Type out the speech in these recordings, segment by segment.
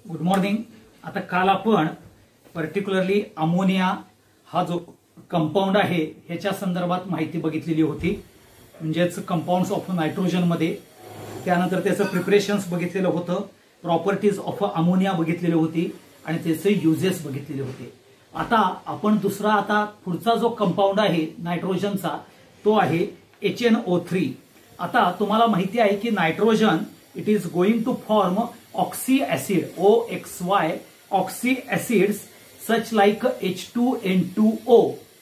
Good morning. आता काल आपण पर्टिक्युलरली अमोनिया हा जो कंपाऊंड आहे ह्याच्या संदर्भात माहिती बघितलेली होती, म्हणजेच कंपाऊंड्स ऑफ नायट्रोजन मध्ये, त्यानंतर त्याचं प्रिपरेशन्स बघितलेलं होतं, प्रॉपर्टीज ऑफ अमोनिया बघितलेली होती आणि त्याचे युजेस बघितलेले होते। आता आपण दुसरा पुढचा जो कंपाऊंड आहे नायट्रोजनचा तो आहे HNO3। आता तुम्हाला माहिती आहे की nitrogen it is going to form oxy acid OXY oxy acids such like H2N2O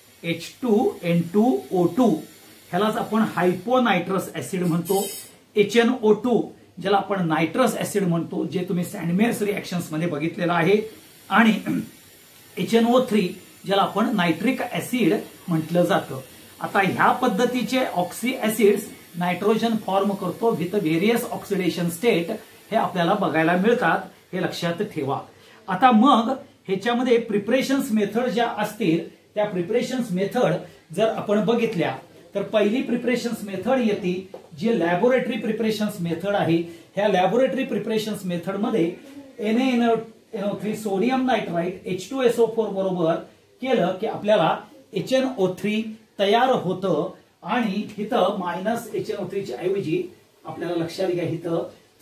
H2N2O2 ह्यालाच आपण हायपोनायट्रस ऍसिड म्हणतो। HNO2 ज्याला आपण नायट्रस ऍसिड म्हणतो, जे तुम्ही सँडमेअर्स रिएक्शन्स मध्ये बघितलेलं आहे, आणि HNO3 ज्याला आपण नायट्रिक ऍसिड म्हटलं जातं। आता ह्या पद्धतीचे ऑक्सी ऍसिड्स नायट्रोजन फॉर्म करतो विथ व्हेरियस ऑक्सिडेशन स्टेट, हे आपल्याला बघायला मिळतात, हे लक्षात ठेवा। आता मग ह्याच्यामध्ये प्रिपरेशन्स मेथड ज्या असतील त्या प्रिपरेशन्स मेथड जर आपण बघितल्या तर पहिली प्रिपरेशन्स मेथड येते जी लॅबोरेटरी प्रिपरेशन्स मेथड आहे। ह्या लॅबोरेटरी प्रिपरेशन्स मेथड मध्ये NaNO3 सोडियम नायट्राइट H2SO4 बरोबर केलं की आपल्याला HNO3 तयार होतं, आणि इथं मायनस HNO3 च्या ऐवजी आपल्याला लक्षात घ्या इथं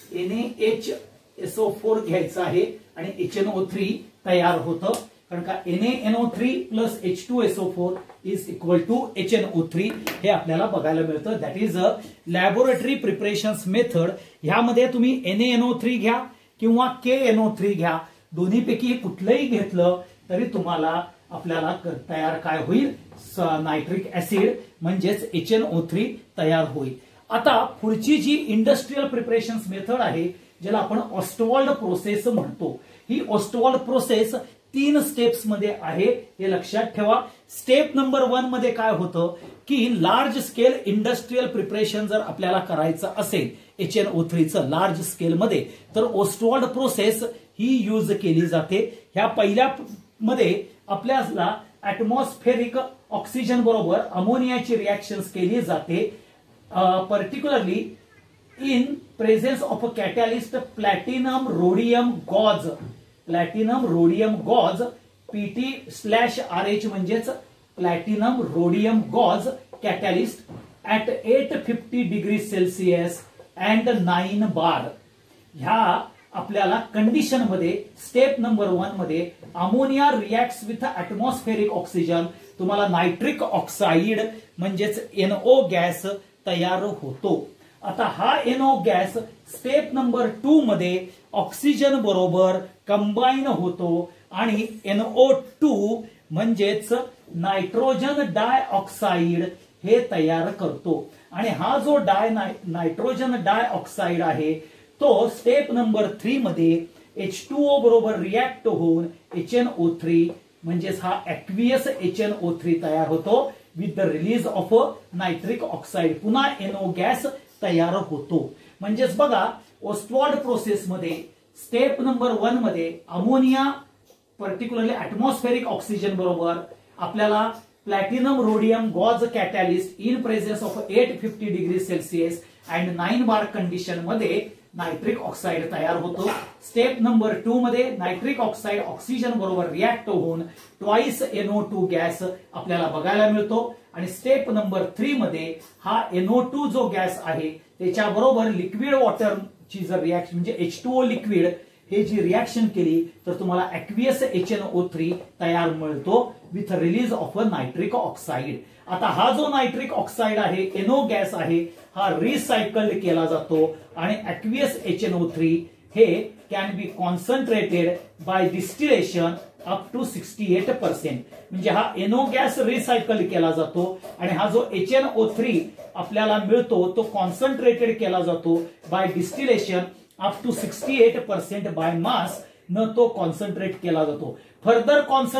NaHSO4 घ्यायचं आहे आणि HNO3 तयार होतं, कारण का NaNO3 plus H2SO4 is equal to HNO3 हे आपल्याला बघायला मिळतं। That is a laboratory preparations method. ह्यामध्ये तुम्ही NaNO3 घ्या किंवा KNO3 घ्या, दोन्हीपैकी कुठलंही घेतलं तरी तुम्हाला आपल्याला तयार काय होईल, नायट्रिक ऍसिड म्हणजेच HNO3 तयार होईल। आता पुढची जी इंडस्ट्रियल प्रिपरेशन्स मेथड आहे ज्याला आपण ऑस्टवॉल्ड प्रोसेस म्हणतो, ही ऑस्टवॉल्ड प्रोसेस 3 स्टेप्स मध्ये आहे, हे लक्षात ठेवा। स्टेप नंबर 1 मध्ये काय होतं की लार्ज स्केल इंडस्ट्रियल प्रिपरेशन जर आपल्याला करायचं असेल HNO3 चं लार्ज स्केल मध्ये, तर ऑस्टवॉल्ड प्रोसेस ही यूज केली जाते। ह्या पहिल्या मध्ये आपल्याला ऍटमॉस्फेरिक ऑक्सिजन बरोबर अमोनियाची रिएक्शन्स केली जाते, particularly in presence of a catalyst platinum rhodium gauze, platinum rhodium gauze PT/RH म्हणजेच platinum rhodium gauze catalyst at 850 degree Celsius and 9 bar. ह्या आपल्याला कंडिशन मध्ये स्टेप नंबर 1 मध्ये ammonia reacts with atmospheric oxygen, तुम्हाला nitric oxide म्हणजेच NO gas तयार होतो। आता हा NO गॅस स्टेप नंबर 2 मध्ये ऑक्सिजन बरोबर कंबाईन होतो आणि NO2 म्हणजेच नायट्रोजन डायऑक्साइड हे तयार करतो, आणि हा जो नायट्रोजन डायऑक्साइड आहे तो स्टेप नंबर 3 मध्ये H2O बरोबर रिएक्ट होऊन HNO3 म्हणजेच हा ऍक्वियस HNO3 तयार होतो with the release of nitric oxide, पुन्हा NO गॅस तयार होतो। म्हणजेच बघा ऑस्टवॉल्ड प्रोसेस मध्ये स्टेप नंबर 1 मध्ये अमोनिया पर्टिक्युलरली ऍटमॉस्फेरिक ऑक्सिजन बरोबर आपल्याला platinum rhodium gauze catalyst in presence of 850 degree Celsius and 9 bar condition मध्ये नायट्रिक ऑक्साइड तयार होतो। स्टेप नंबर 2 मध्ये नायट्रिक ऑक्साइड ऑक्सिजन बरोबर रिएक्ट होऊन ट्वाइस NO2 गॅस आपल्याला बघायला मिळतो, आणि स्टेप नंबर 3 मध्ये हा NO2 जो गॅस आहे त्याच्याबरोबर लिक्विड वॉटरची जर रिएक्शन म्हणजे H2O लिक्विड हे जी रिएक्शन केली तर तुम्हाला ऍक्वियस HNO3 तयार मिळतो with release of a nitric oxide. आता हा जो नायट्रिक ऑक्साइड आहे NO गॅस आहे हा रिसायकल्ड केला जातो, आणि ऍक्वियस HNO3 हे can be concentrated by distillation up to 68%, म्हणजे हा NO गॅस रिसायकल केला जातो आणि हा जो HNO3 आपल्याला मिळतो तो कॉन्सन्ट्रेटेड केला जातो by distillation up to 68% by mass न तो कॉन्सन्ट्रेट केला जातो। Further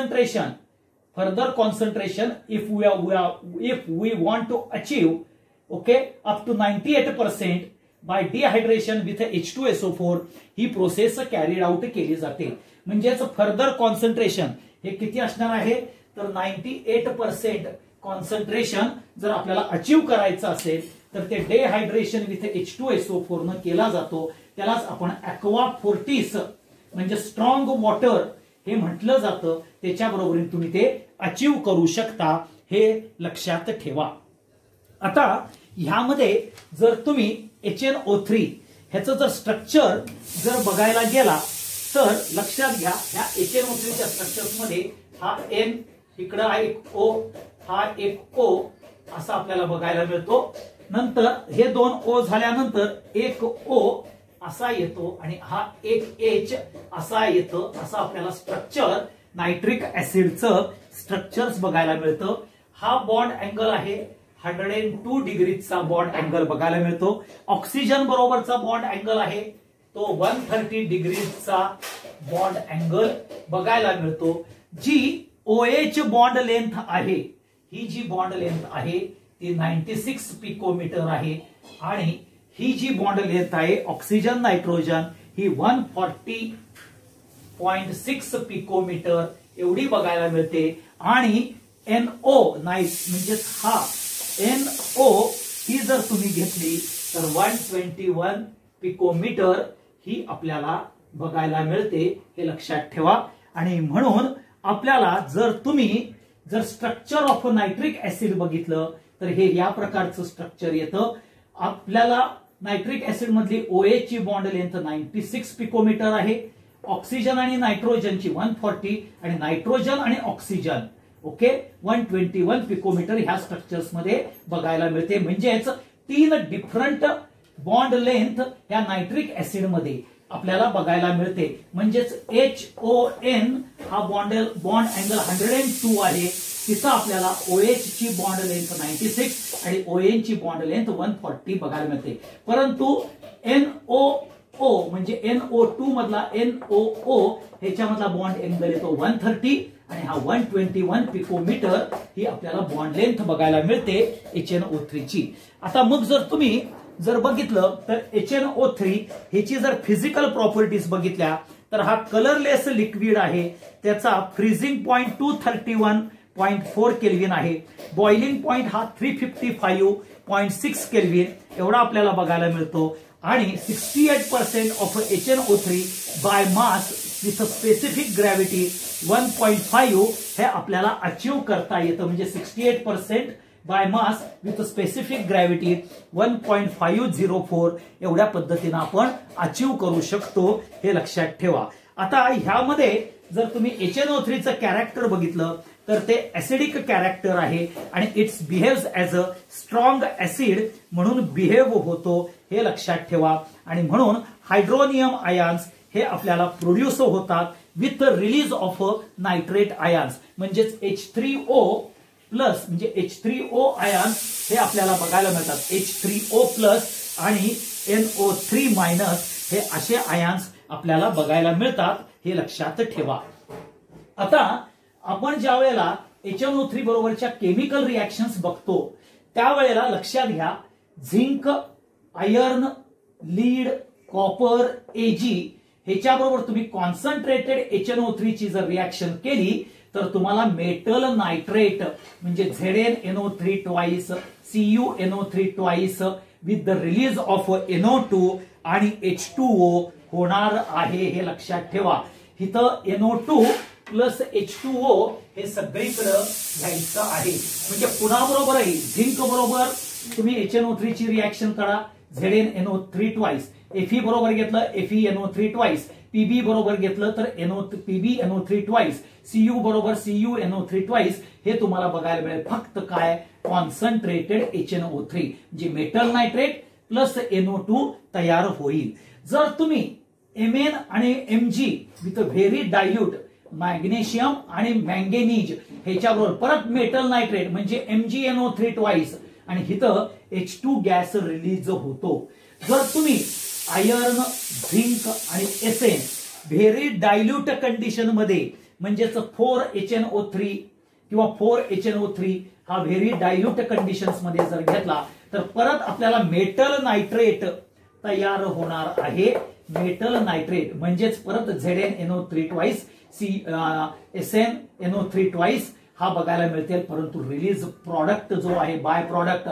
concentration if we want to achieve up to 98% by dehydration with H2SO4 ही प्रोसेस कॅरीड आउट केली जाते। म्हणजेच फर्दर कॉन्सन्ट्रेशन हे किती असणार आहे तर 98% कॉन्सन्ट्रेशन जर आपल्याला अचीव करायचं असेल तर ते डिहायड्रेशन विथ H2SO4 न केला जातो, त्यालाच आपण ऍक्वा फोर्टिस म्हणजे स्ट्रॉंग वॉटर हे म्हटलं जातं, त्याच्या बरोबरीने तुम्ही ते अचीव करू शकता, हे लक्षात ठेवा. आता ह्यामध्ये जर तुम्ही HNO3 ह्याचं जर स्ट्रक्चर जर बघायला गेला तर लक्षात घ्या, ह्या HNO3च्या स्ट्रक्चर्स मध्ये हा N इकडं हा एक O, हा एक O असा आपल्याला बघायला मिळतो. नंतर हे दोन O झाल्यानंतर एक O असा येतो आणि हा एक H असा येतो. असं आपल्याला स्ट्रक्चर नायट्रिक ऍसिडचं स्ट्रक्चर्स बघायला मिळतं. हा बॉन्ड अँगल आहे 102 डिग्रीचा बॉन्ड अँगल बघायला मिळतो. ऑक्सिजन बरोबरचा बॉन्ड अँगल आहे तो 130 डिग्रीचा बॉन्ड अँगल बघायला मिळतो. जी OH बॉन्ड लेंथ आहे, ही जी बॉन्ड लेंथ आहे ती 96 पिकोमीटर आहे आणि ही जी बॉन्ड लेंथ आहे ऑक्सिजन नायट्रोजन ही 140.6 पिकोमीटर एवढी बघायला मिळते. आणि NO म्हणजे हा NO ही जर तुम्ही घेतली तर 121 पिकोमीटर ही आपल्याला बघायला मिळते, हे लक्षात ठेवा. आणि म्हणून आपल्याला जर तुम्ही जर स्ट्रक्चर ऑफ नायट्रिक ऍसिड बघितलं तर हे या प्रकारचं स्ट्रक्चर येतं. आपल्याला नायट्रिक ऍसिड मधली OH ची बॉन्ड लेंथ 96 पिकोमीटर आहे, ऑक्सिजन आणि नायट्रोजनची 140 आणि नायट्रोजन आणि ऑक्सिजन ओके 121 पिकोमीटर ह्या स्ट्रक्चर्स मध्ये बघायला मिळते. म्हणजेच 3 डिफरंट बॉन्ड लेंथ ह्या नायट्रिक ऍसिड मध्ये आपल्याला बघायला मिळते. म्हणजेच HON हा बॉन्ड अँगल 102 आहे, तिथं आपल्याला OH ची बॉन्ड लेंथ 96 आणि ON ची बॉन्ड लेंथ 140 बघायला मिळते. परंतु NOO म्हणजे NO2 मधला NOO ह्याच्यामधला बॉन्ड अँगल येतो 130 आणि हा 121 पिकोमीटर ही आपल्याला बॉन्ड लेंथ बघायला मिळते HNO3 ची. आता मग जर तुम्ही जर बघितलं तर HNO3 ह्याची जर फिजिकल प्रॉपर्टीज बघितल्या तर हा कलरलेस लिक्विड आहे, त्याचा फ्रीजिंग पॉइंट 231.4 केल्विन आहे, बॉइलिंग पॉइंट हा 355.6 केल्विन एवढा आपल्याला बघायला मिळतो. आणि 68% of HNO3 by mass with specific gravity 1.5 हे आपल्याला अचीव करता येतं. म्हणजे 68% by mass with specific gravity 1.504 एवढ्या पद्धतीने आपण अचीव करू शकतो, हे लक्षात ठेवा. आता ह्यामध्ये जर तुम्ही HNO3चं कॅरेक्टर बघितलं तर ते ऍसिडिक कॅरेक्टर आहे आणि it's behaves as a strong acid म्हणून बिहेव होतो, हे लक्षात ठेवा. आणि म्हणून हायड्रोनियम आयन्स हे आपल्याला प्रोड्यूस होतात with release of nitrate ions. म्हणजेच H3O प्लस म्हणजे H3O आयन्स हे आपल्याला बघायला मिळतात. H3O प्लस आणि NO3 मायनस हे असे आयन्स आपल्याला बघायला मिळतात, हे लक्षात ठेवा. आता आपण ज्या वेळेला HNO3 बरोबरच्या केमिकल रिएक्शन्स बघतो त्यावेळेला लक्षात घ्या, zinc, iron, lead, copper, Ag ह्याच्याबरोबर तुम्ही कॉन्सन्ट्रेटेड HNO3 ची जर रिएक्शन केली तर तुम्हाला मेटल नायट्रेट म्हणजे ZnNO3 twice, CuNO3 twice with the release of NO2 आणि H2O होणार आहे, हे लक्षात ठेवा. इथं NO2 प्लस H2O हे सगळीकडे घ्यायचं आहे. म्हणजे पुन्हा बरोबर आहे, झिंक बरोबर तुम्ही HNO3 ची रिएक्शन करा ZnNO3 ट्वाइस, Fe बरोबर घेतलं FeNO3 ट्वाइस, Pb बरोबर घेतलं तर PbNO3 ट्वाइस, Cu बरोबर CuNO3 ट्वाइस हे तुम्हाला बघायला मिळेल. फक्त काय कॉन्सन्ट्रेटेड HNO3 जे मेटल नायट्रेट प्लस NO2 तयार होईल. जर तुम्ही Mn आणि Mg with very dilute magnesium आणि मँगेनीज ह्याच्याबरोबर परत मेटल नायट्रेट म्हणजे MgNO3 ट्वाइस आणि इथं H2 गॅस रिलीज होतो. जर तुम्ही आयर्न, झिंक आणि Sn व्हेरी डायल्यूट कंडिशन मध्ये म्हणजेच 4HNO3 किंवा 4HNO3 हा व्हेरी डायल्यूट कंडिशन्स मध्ये जर घेतला तर परत आपल्याला मेटल नायट्रेट तयार होणार आहे. मेटल नायट्रेट म्हणजेच परत ZnNO3 ट्वाइस, SnNO3 ट्वाइस हा बघायला मिळतील. परंतु रिलीज प्रॉडक्ट जो आहे बाय प्रॉडक्ट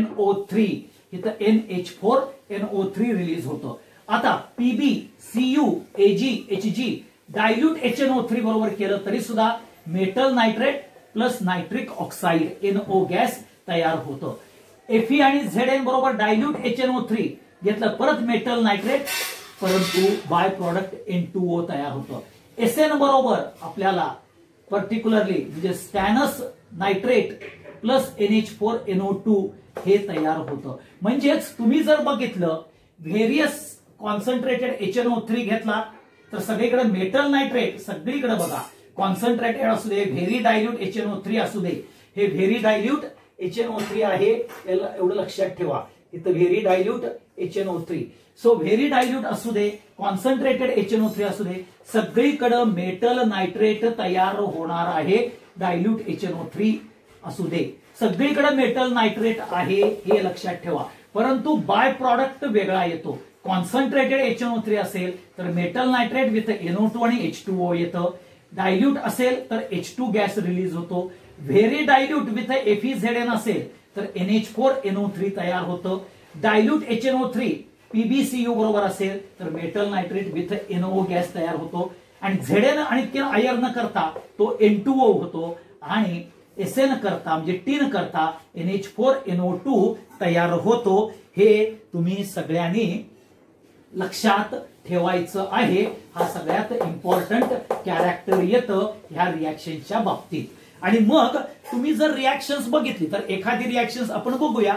NH4NO3 इथं NH4NO3 रिलीज होतं. आता Pb, Cu Hg dilute HNO3 बरोबर केलं तरी सुद्धा metal nitrate plus nitric oxide NO gas तयार होतं. Fe आणि Zn बरोबर डायल्यूट HNO3 घेतलं परत मेटल नायट्रेट, परंतु बाय प्रॉडक्ट N2O तयार होतं. Sn बरोबर आपल्याला पर्टिक्युलरली म्हणजे स्टॅनस नायट्रेट प्लस NH4NO2 हे तयार होतं. म्हणजेच तुम्ही जर बघितलं व्हेरियस कॉन्सन्ट्रेटेड HNO3 घेतला तर सगळीकडे मेटल नायट्रेट, सगळीकडे बघा कॉन्सन्ट्रेटेड असू दे, व्हेरी डायल्यूट HNO3 असू दे, हे व्हेरी डायल्यूट HNO3 आहे, एवढं लक्षात ठेवा. इथं very dilute HNO3. So very dilute असू दे, कॉन्सन्ट्रेटेड HNO3 असू दे, सगळीकडे मेटल नायट्रेट तयार होणार आहे. डायल्यूट HNO3 असू दे, सगळीकडे मेटल नायट्रेट आहे हे लक्षात ठेवा. परंतु बाय प्रॉडक्ट वेगळा येतो. कॉन्सन्ट्रेटेड HNO3 असेल तर मेटल नायट्रेट विथ NO2 आणि H2O येतं. डायल्यूट असेल तर H2 गॅस रिलीज होतो. व्हेरी डायल्यूट विथ FeZn असेल तर NH4NO3 तयार होतं. डायल्यूट HNO3 PbCu बरोबर असेल तर metal nitrate with NO gas तयार होतो. आणि Zn आणि आयर्न करता तो N2O होतो आणि Sn करता म्हणजे टीन करता NH4NO2 तयार होतो. हे तुम्ही सगळ्यांनी लक्षात ठेवायचं आहे. हा सगळ्यात इम्पॉर्टंट कॅरेक्टर येतं ह्या रिॲक्शनच्या बाबतीत. आणि मग तुम्ही जर रिॲक्शन्स बघितली तर एखादी रिॲक्शन्स आपण बघूया.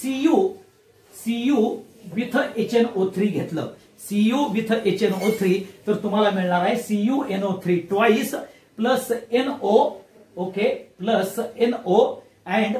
Cu विथ HNO3 घेतलं, Cu विथ HNO3 तर तुम्हाला मिळणार आहे CuNO3 twice plus NO, okay, plus NO and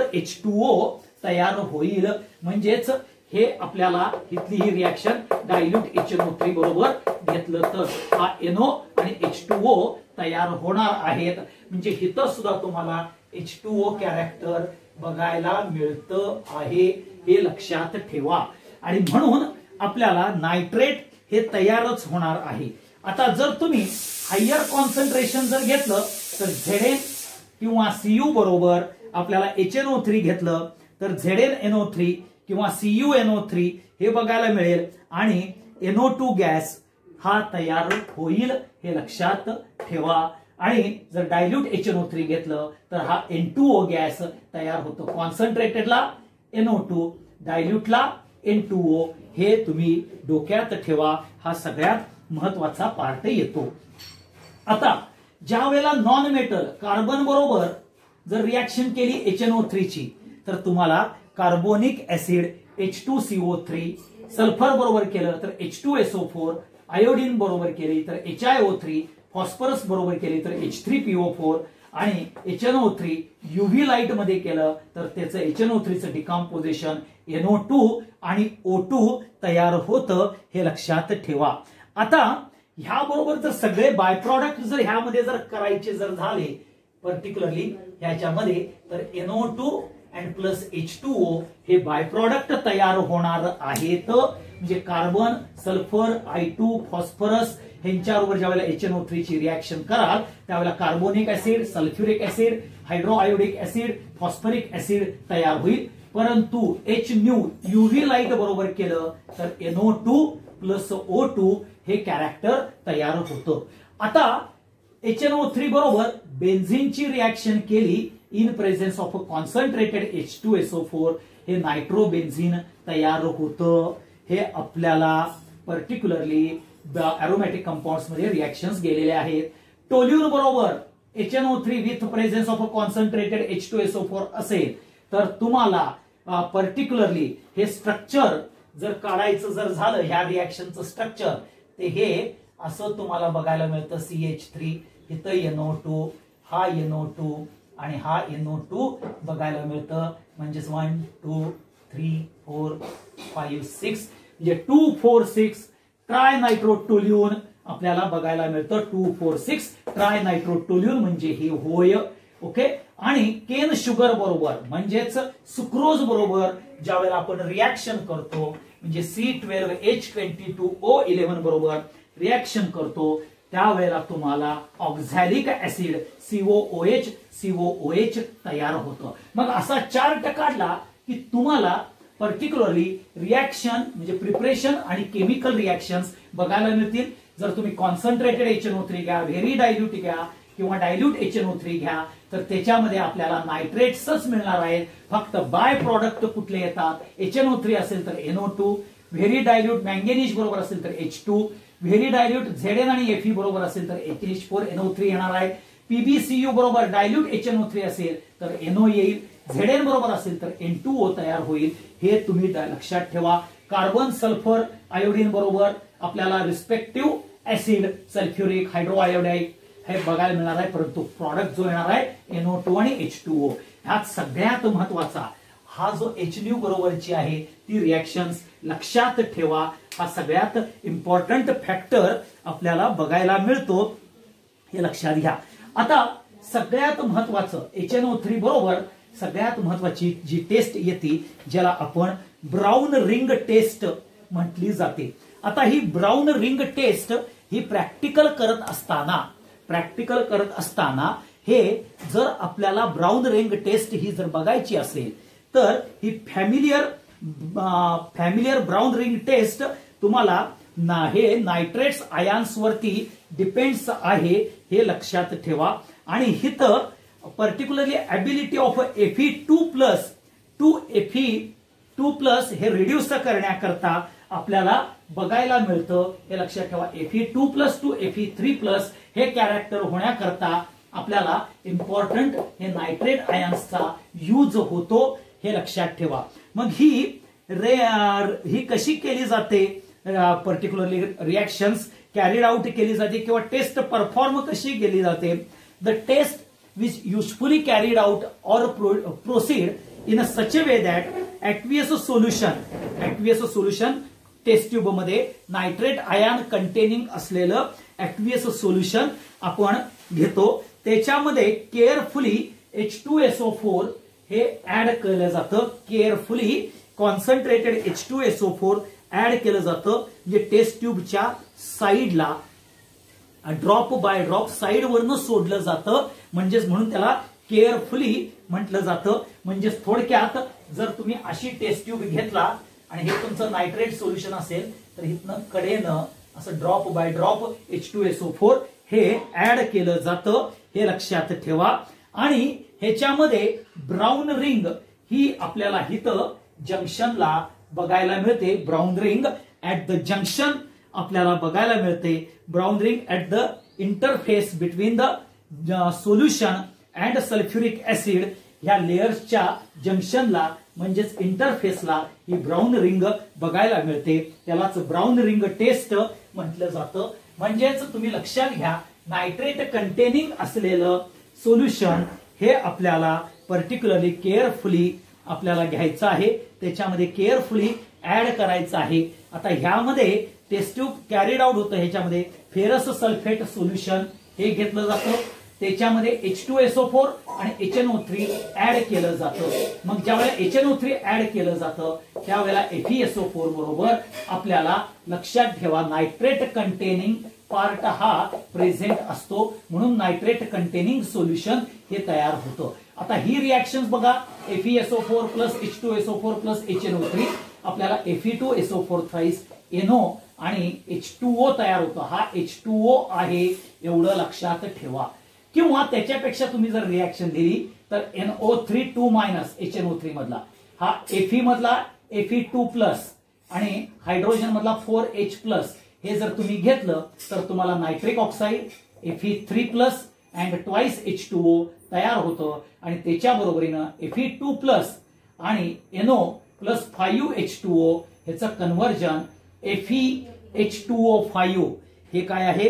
4H2O तयार होईल. म्हणजेच हे आपल्याला इथली ही रिॲक्शन डायल्यूट HNO3 बरोबर घेतलं तर हा NO आणि H2O तयार होणार आहेत. म्हणजे इथं सुद्धा तुम्हाला H2O कॅरेक्टर बघायला मिळतं आहे, हे लक्षात ठेवा. आणि म्हणून आपल्याला नायट्रेट हे तयारच होणार आहे. आता जर तुम्ही हायर कॉन्सन्ट्रेशन जर घेतलं तर Zn किंवा Cu बरोबर आपल्याला HNO3 घेतलं तर ZnNO3 किंवा CuNO3 हे बघायला मिळेल आणि NO2 गॅस हा तयार होईल, हे लक्षात ठेवा. आणि जर डायल्यूट HNO3 घेतलं तर हा N2O गॅस तयार होतो. कॉन्सन्ट्रेटेडला NO2, डायल्यूटला N2O, हे तुम्ही डोक्यात ठेवा. हा सगळ्यात महत्वाचा पार्ट येतो. आता ज्या वेळेला नॉन मेटल कार्बन बरोबर जर रिॲक्शन केली HNO3 ची तर तुम्हाला कार्बोनिक ऍसिड H2CO3, सल्फर बरोबर केलं तर H2SO4, आयोडीन बरोबर केली तर HiO3, फॉस्फरस बरोबर केली तर H3PO4 आणि HNO3 UV लाईट मध्ये केलं तर त्याचं HNO3 चं डिकम्पोजिशन NO2 आणि O2 तयार होतं, हे लक्षात ठेवा. आता ह्या बरोबर जर सगळे बाय प्रॉडक्ट जर ह्यामध्ये जर करायचे जर झाले पर्टिक्युलरली ह्याच्यामध्ये तर NO2 अँड प्लस H2O हे बाय प्रॉडक्ट तयार होणार आहेत. म्हणजे कार्बन, सल्फर, I2, फॉस्फरस ह्यांच्याबरोबर ज्यावेळेला HNO3 ची रिॲक्शन कराल त्यावेळेला carbonic acid, sulphuric acid, hydroiodic acid, phosphoric acid तयार होईल. परंतु HNu UV लाईट बरोबर केलं तर NO2 प्लस O2 हे कॅरेक्टर तयार होतं. आता HNO3 बरोबर बेन्झीनची रिॲक्शन केली in presence of concentrated H2SO4 हे नायट्रोबेन्झीन तयार होतं. हे आपल्याला पर्टिक्युलरली अरोमॅटिक कंपाऊंड्स मध्ये रिॲक्शन्स गेलेले आहेत. टोल्यून बरोबर HNO3 with presence of concentrated H2SO4 असेल तर तुम्हाला पर्टिक्युलरली हे स्ट्रक्चर जर काढायचं जर झालं ह्या रिॲक्शनचं स्ट्रक्चर ते हे असं तुम्हाला बघायला मिळतं. CH3 इथं NO2, हा NO2 आणि हा NO2 बघायला मिळतं. म्हणजेच 1 2 3 4 5 6 म्हणजे 2 4 6 ट्राय नायट्रोटोल्यून आपल्याला बघायला मिळतं. 2 4 6 ट्राय नायट्रोटोल्यून म्हणजे हे होय. ओके. आणि केन शुगर बरोबर म्हणजेच सुक्रोज बरोबर ज्यावेळेला आपण रिॲक्शन करतो म्हणजे C12H22O11 बरोबर रिॲक्शन करतो त्यावेळेला तुम्हाला ऑक्झॅलिक ऍसिड COOH तयार होतं. मग असा चार्ट काढला की तुम्हाला पर्टिक्युलरली रिॲक्शन म्हणजे प्रिपरेशन आणि केमिकल रिॲक्शन्स बघायला मिळतील. जर तुम्ही कॉन्सन्ट्रेटेड HNO3 घ्या, व्हेरी डायल्यूट घ्या किंवा डायल्यूट HNO3 घ्या तर त्याच्यामध्ये आपल्याला नायट्रेट्सच मिळणार आहेत. फक्त बाय प्रॉडक्ट कुठले येतात, HNO3 असेल तर NO2, व्हेरी डायल्यूट मँगेनीज बरोबर असेल तर H2, व्हेरी डायल्यूट Zn आणि Fe बरोबर असेल तर HH4NO3 येणार आहे. PbCu बरोबर डायल्यूट HNO3 असेल तर NO येईल, Zn बरोबर असेल तर N2O तयार होईल. हे तुम्ही लक्षात ठेवा. कार्बन सल्फर आयोडीन बरोबर आपल्याला रिस्पेक्टिव्ह ऍसिड सल्फ्युरिक हायड्रोआयोडाईड हे बघायला मिळणार आहे, परंतु प्रॉडक्ट जो येणार आहे NO2 आणि H2O. ह्यात सगळ्यात महत्वाचा हा जो HNU बरोबरची आहे ती रिएक्शन्स लक्षात ठेवा. हा सगळ्यात इम्पॉर्टंट फॅक्टर आपल्याला बघायला मिळतो, हे लक्षात घ्या. आता सगळ्यात महत्वाचं HNO3 बरोबर सगळ्यात महत्वाची जी टेस्ट येते ज्याला आपण ब्राउन रिंग टेस्ट म्हटली जाते. आता ही ब्राउन रिंग टेस्ट ही प्रॅक्टिकल करत असताना हे जर आपल्याला ब्राउन रिंग टेस्ट ही जर बघायची असेल तर ही फॅमिलियर ब्राउन रिंग टेस्ट तुम्हाला हे नायट्रेट्स आयन्स वरती डिपेंड्स आहे, हे लक्षात ठेवा. आणि हिथं particularly ability of Fe2+ to Fe2+ हे रिड्यूस करण्याकरता आपल्याला बघायला मिळतं, हे लक्षात ठेवा. Fe2+ टू Fe3+ हे कॅरेक्टर होण्याकरता आपल्याला इम्पॉर्टंट हे नायट्रेट आयन्सचा यूज होतो, हे लक्षात ठेवा. मग ही कशी केली जाते, पर्टिक्युलरली रिएक्शन्स कॅरीड आउट केली जाते किंवा टेस्ट परफॉर्म कशी केली जाते. The test which usefully carried out or proceed in such a way that aqueous solution test tube मध्ये नायट्रेट आयन कंटेनिंग असलेलं ऍक्वियस सोल्युशन आपण घेतो. त्याच्यामध्ये केअरफुली H2SO4 हे ऍड केलं जातं, केअरफुली कॉन्सन्ट्रेटेड H2SO4 ऍड केलं जातं, जे टेस्ट ट्यूबच्या साईडला ड्रॉप बाय ड्रॉप साईड वरनं सोडलं जातं, म्हणून त्याला केअरफुली म्हटलं जातं. म्हणजे थोडक्यात जर तुम्ही अशी टेस्ट ट्यूब घेतला आणि हे तुमचं नायट्रेट सोल्युशन असेल तर इथनं कडेनं असं ड्रॉप बाय ड्रॉप H2SO4 हे ऍड केलं जातं, हे लक्षात ठेवा. आणि ह्याच्यामध्ये ब्राउन रिंग ही आपल्याला इथं जंक्शनला बघायला मिळते. Brown ring at the junction आपल्याला बघायला मिळते. Brown ring at the interface between the solution and sulphuric acid ह्या लेयर्सच्या जंक्शनला म्हणजेच इंटरफेसला ही ब्राउन रिंग बघायला मिळते. त्यालाच ब्राउन रिंग टेस्ट म्हटलं जातं. म्हणजेच तुम्ही लक्षात घ्या, नायट्रेट कंटेनिंग असलेलं सोल्युशन हे आपल्याला पर्टिक्युलरली केअरफुली आपल्याला घ्यायचं आहे, त्याच्यामध्ये केअरफुली ऍड करायचं आहे. आता ह्यामध्ये टेस्ट ट्यूब कॅरीड आउट होतं, ह्याच्यामध्ये फेरस सल्फेट सोल्युशन हे घेतलं जातं, त्याच्यामध्ये H2SO4 आणि HNO3 ऍड केलं जातं. मग ज्यावेळेला HNO3 ऍड केलं जातं त्यावेळेला FeSO4 बरोबर आपल्याला लक्षात ठेवा नायट्रेट कंटेनिंग पार्ट हा प्रेझेंट असतो, म्हणून नायट्रेट कंटेनिंग सोल्युशन हे तयार होतं. आता ही रिएक्शन बघा, FeSO4 plus H2SO4 plus HNO3 आपल्याला Fe2SO4 थ्राईस NO आणि H2O तयार होतं. हा H2O आहे एवढं लक्षात ठेवा. किंवा त्याच्यापेक्षा तुम्ही जर रिएक्शन दिली तर NO3 2- HNO3 मधला हा Fe मधला Fe2+ आणि हायड्रोजन मधला 4H+ हे जर तुम्ही घेतलं तर तुम्हाला nitric oxide Fe3+ and twice H2O तयार होतं. आणि त्याच्या बरोबरीनं Fe2+ आणि NO प्लस 5H2O ह्याचं कन्व्हर्जन FeH2O5 हे काय आहे,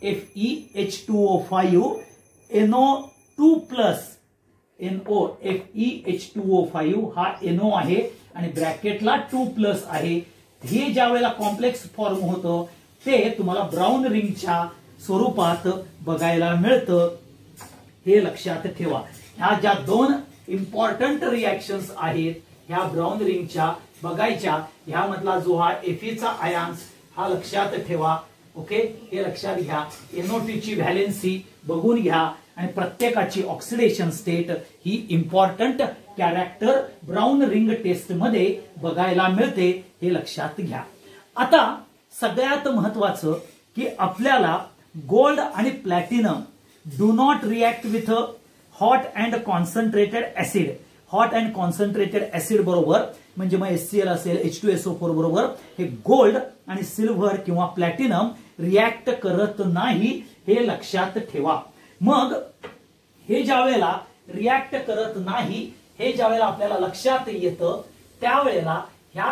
FeH2O5 NO2+ NO FeH2O5 हा NO आहे आणि ब्रॅकेटला 2+ आहे. हे ज्या वेळेला कॉम्प्लेक्स फॉर्म होतं ते तुम्हाला ब्राउन रिंगच्या स्वरूपात बघायला मिळतं, हे लक्षात ठेवा. ह्या ज्या दोन इम्पॉर्टंट रिएक्शन्स आहेत ह्या ब्राउन रिंगच्या बघायच्या, ह्यामधला जो हा Feचा आयन्स हा लक्षात ठेवा. ओके, हे लक्षात घ्या. NO2 ची व्हॅलेन्सी बघून घ्या आणि प्रत्येकाची ऑक्सिडेशन स्टेट ही important character brown ring test मध्ये बघायला मिळते, हे लक्षात घ्या. आता सगळ्यात महत्वाचं की आपल्याला गोल्ड आणि platinum do not react with hot and concentrated acid. Hot and concentrated acid बरोबर म्हणजे मग HCl असेल, H2SO4 बरोबर हे गोल्ड आणि सिल्व्हर किंवा प्लॅटिनम रिॲक्ट करत नाही, हे लक्षात ठेवा. मग हे ज्या वेळेला रिॲक्ट करत नाही, हे ज्या वेळेला आपल्याला लक्षात येतं, त्यावेळेला ह्या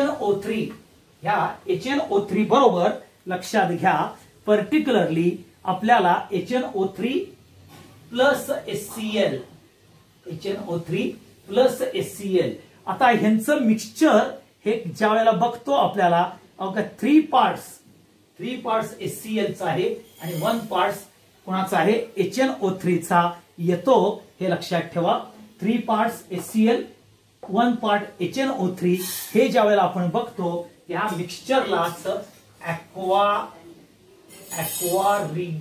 HNO3 बरोबर लक्षात घ्या, पर्टिक्युलरली आपल्याला HNO3 प्लस HCl. आता ह्यांचं मिक्सचर हे ज्या वेळेला बघतो आपल्याला 3 पार्ट्स HClचा आहे आणि 1 पार्ट कोणाचा आहे, HNO3 चा येतो, हे लक्षात ठेवा. 3 पार्ट्स HCl 1 पार्ट HNO3 हे ज्या वेळेला आपण बघतो त्या मिक्सचरलाच ऍक्वा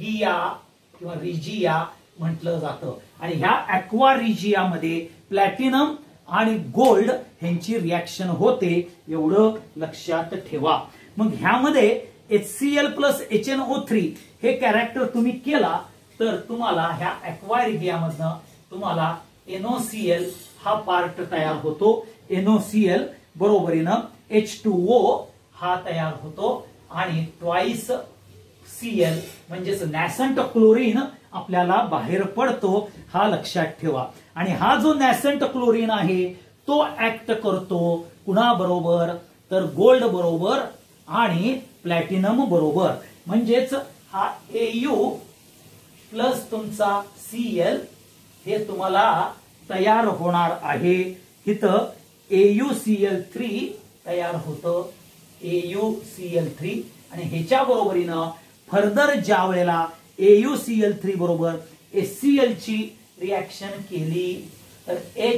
रिजिया म्हटलं जातं. आणि ह्या ऍक्वा रिजियामध्ये प्लॅटिनम आणि गोल्ड ह्यांची रिॲक्शन होते, एवढं लक्षात ठेवा. मग ह्यामध्ये HCl प्लस HNO3 हे कॅरेक्टर तुम्ही केला तर तुम्हाला ह्या ऍक्वा रिजियामधनं तुम्हाला NOCl हा पार्ट तयार होतो. NOCl बरोबरीनं H2O हा तयार होतो आणि ट्वाइस Cl म्हणजेच नॅसंट क्लोरीन आपल्याला बाहेर पडतो, हा लक्षात ठेवा. आणि हा जो नॅसंट क्लोरीन आहे तो ऍक्ट करतो कुणाबरोबर, तर गोल्ड बरोबर आणि प्लॅटिनम बरोबर. म्हणजेच हा Au प्लस तुमचा Cl हे तुम्हाला तयार होणार आहे. इथं AuCl3 तयार होतं, AuCl3. आणि ह्याच्या बरोबरीनं फर्दर ज्या वेळेला AuCl3 बरोबर HCl ची रिॲक्शन केली तर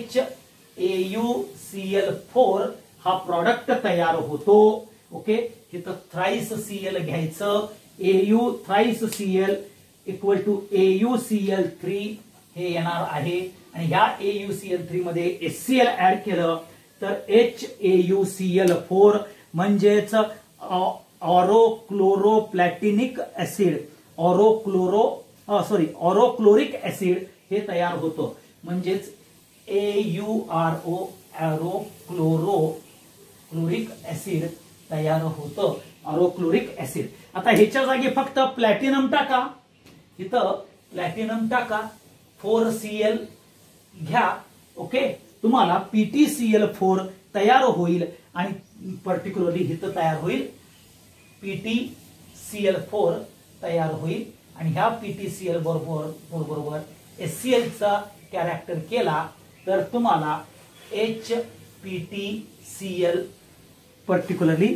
HAuCl4 हा प्रॉडक्ट तयार होतो. ओके, इथं थ्राइस Cl घ्यायचं, Au thrice Cl equal to AuCl3 हे येणार आहे. आणि ह्या AuCl3 मध्ये HCl ऍड केलं तर HAuCl4 म्हणजेच ऑरोक्लोरोप्लॅटिनिक ऍसिड, ऑरोक्लोरिक ऍसिड हे तयार होतं. म्हणजेच ऑरोक्लोरिक ऍसिड तयार होतं, ऑरोक्लोरिक ऍसिड. आता ह्याच्या जागी फक्त प्लॅटिनम टाका, इथं प्लॅटिनम टाका, 4Cl घ्या. ओके, तुम्हाला PtCl4 तयार होईल आणि पर्टिक्युलरली इथं तयार होईल PtCl4 तयार होईल. आणि ह्या PtCl बरोबर HCl चा कॅरेक्टर केला तर तुम्हाला HPtCl पर्टिक्युलरली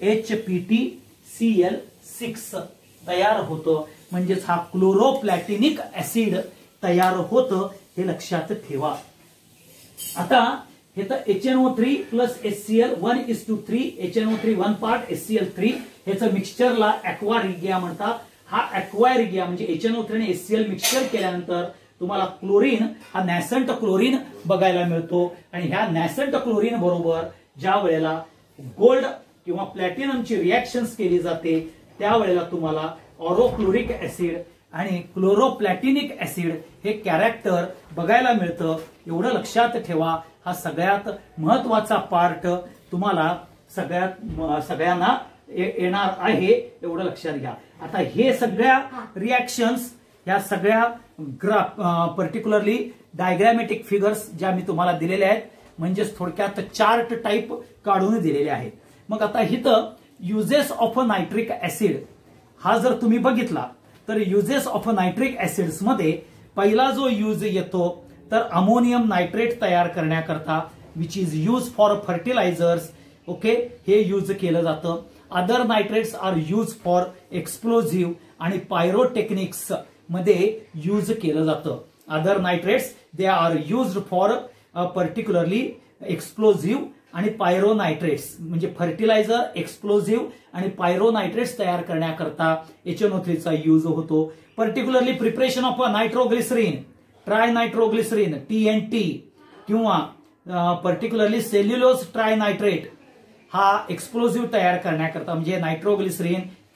HPtCl6 तयार होतं. म्हणजेच हा क्लोरोप्लॅटिनिक ऍसिड तयार होतं, हे लक्षात ठेवा. आता हे तर HNO3 plus HCl 1:3, HNO3 1 part HCl3 ह्याचं मिक्सचरला ऍक्वा रिजिया म्हणतात. हा ऍक्वा रिजिया म्हणजे HNO3 आणि HCl मिक्सचर केल्यानंतर तुम्हाला क्लोरीन हा नॅसंट क्लोरीन बघायला मिळतो. आणि ह्या नॅसंट क्लोरीन बरोबर ज्या वेळेला गोल्ड किंवा प्लॅटिनमची रिॲक्शन्स केली जाते त्यावेळेला तुम्हाला ऑरोक्लोरिक ऍसिड आणि क्लोरोप्लॅटिनिक ऍसिड हे कॅरेक्टर बघायला मिळतं, एवढं लक्षात ठेवा. हा सगळ्यात महत्वाचा पार्ट तुम्हाला सगळ्यांना येणार आहे, एवढं लक्षात घ्या. आता हे सगळ्या रिॲक्शन्स ह्या सगळ्या पर्टिक्युलरली डायग्रॅमॅटिक फिगर्स ज्या मी तुम्हाला दिलेल्या आहेत, म्हणजेच थोडक्यात चार्ट टाईप काढून दिलेले आहेत. मग आता इथं युजेस ऑफ नायट्रिक ऍसिड हा जर तुम्ही बघितला तर युजेस ऑफ नायट्रिक ऍसिड्स मध्ये पहिला जो यूज येतो तर अमोनियम नायट्रेट तयार करण्याकरता which is use for fertilisers. Okay, हे यूज केलं जातं. Other nitrates are use for explosive आणि पायरोटेक्निक्स मध्ये यूज केलं जातं. Other nitrates they are used for particularly explosive आणि पायरोनायट्रेट्स म्हणजे फर्टिलायझर, एक्सप्लोझिव्ह आणि पायरोनायट्रेट्स तयार करण्याकरता HNO3 चा यूज होतो. Particularly preparation of nitroglycerine, trinitroglycerine TNT किंवा पर्टिक्युलरली सेल्युलोज ट्रायनायट्रेट हा एक्सप्लोझिव्ह तयार करण्याकरता म्हणजे नायट्रोग्लिसरीन,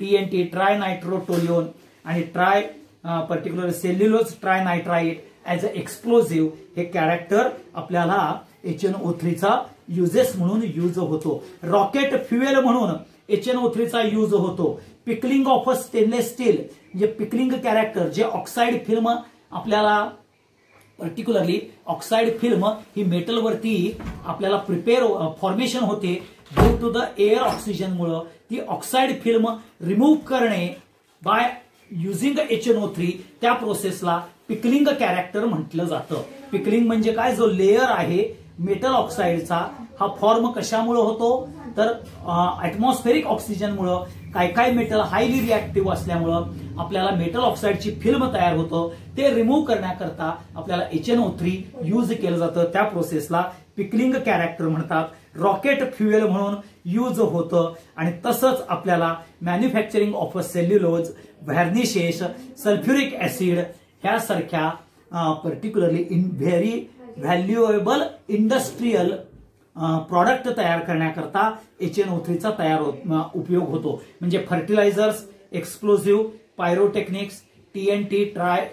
TNT ट्राय नायट्रोटोल्युन आणि particular cellulose trinitrite as a explosive हे कॅरेक्टर आपल्याला HNO3 चा युजेस म्हणून यूज होतो. रॉकेट फ्युएल म्हणून HNO3 चा यूज होतो. Pickling of a stainless steel म्हणजे पिकलिंग कॅरेक्टर जे ऑक्साइड फिल्म आपल्याला पर्टिक्युलरली ऑक्साइड फिल्म ही मेटलवरती आपल्याला फॉर्मेशन होते due to the air oxygen मुळे ती ऑक्साइड फिल्म रिमूव्ह करणे बाय युझिंग HNO3 त्या प्रोसेसला पिकलिंग कॅरेक्टर म्हटलं जातं. पिकलिंग म्हणजे काय, जो लेअर आहे मेटल ऑक्साइडचा हा फॉर्म कशामुळे होतो तर ऍटमॉस्फेरिक ऑक्सिजनमुळे काय काय मेटल हायली रिएक्टिव्ह असल्यामुळं आपल्याला मेटल ऑक्साइडची फिल्म तयार होतं. ते रिमूव्ह करण्याकरता आपल्याला HNO3 यूज केलं जातं. त्या प्रोसेसला पिकलिंग कॅरेक्टर म्हणतात. रॉकेट फ्युएल म्हणून यूज होतं. आणि तसंच आपल्याला manufacturing of cellulose, varnishes, sulphuric acid ह्यासारख्या particularly very valuable industrial product तयार करण्याकरता HNO3 चा उपयोग होतो. म्हणजे fertilisers, explosive, pyrotechnics, TNT try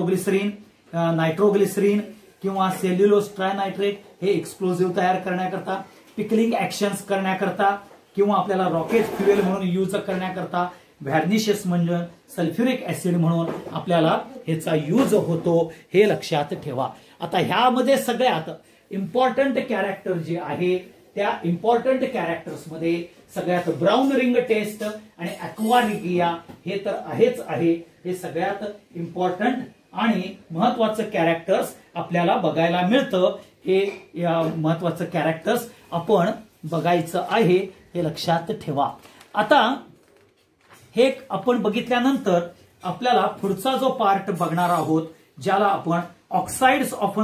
nitroglycerine किंवा सेल्युलोज ट्रायनायट्रेट हे एक्सप्लोजिव्ह तयार करण्याकरता, पिकलिंग ऍक्शन्स करण्याकरता किंवा आपल्याला रॉकेट फ्युएल म्हणून यूज करण्याकरता, व्हॅर्निशेस म्हणजे सल्फ्युरिक ऍसिड म्हणून आपल्याला ह्याचा यूज होतो. हे लक्षात ठेवा. आता ह्यामध्ये सगळ्यात इम्पॉर्टंट कॅरेक्टर जे आहे त्या इम्पॉर्टंट कॅरेक्टर्स मध्ये सगळ्यात ब्राऊन रिंग टेस्ट आणि अक्वारिगिया हे तर आहेच आहे. हे सगळ्यात इम्पॉर्टंट आणि महत्वाचं कॅरेक्टर्स आपल्याला बघायला मिळतं. हे महत्वाचं कॅरेक्टर्स आपण बघायचं आहे, हे लक्षात ठेवा. आता हे आपण बघितल्यानंतर आपल्याला पुढचा जो पार्ट बघणार आहोत ज्याला आपण ऑक्साइड्स ऑफ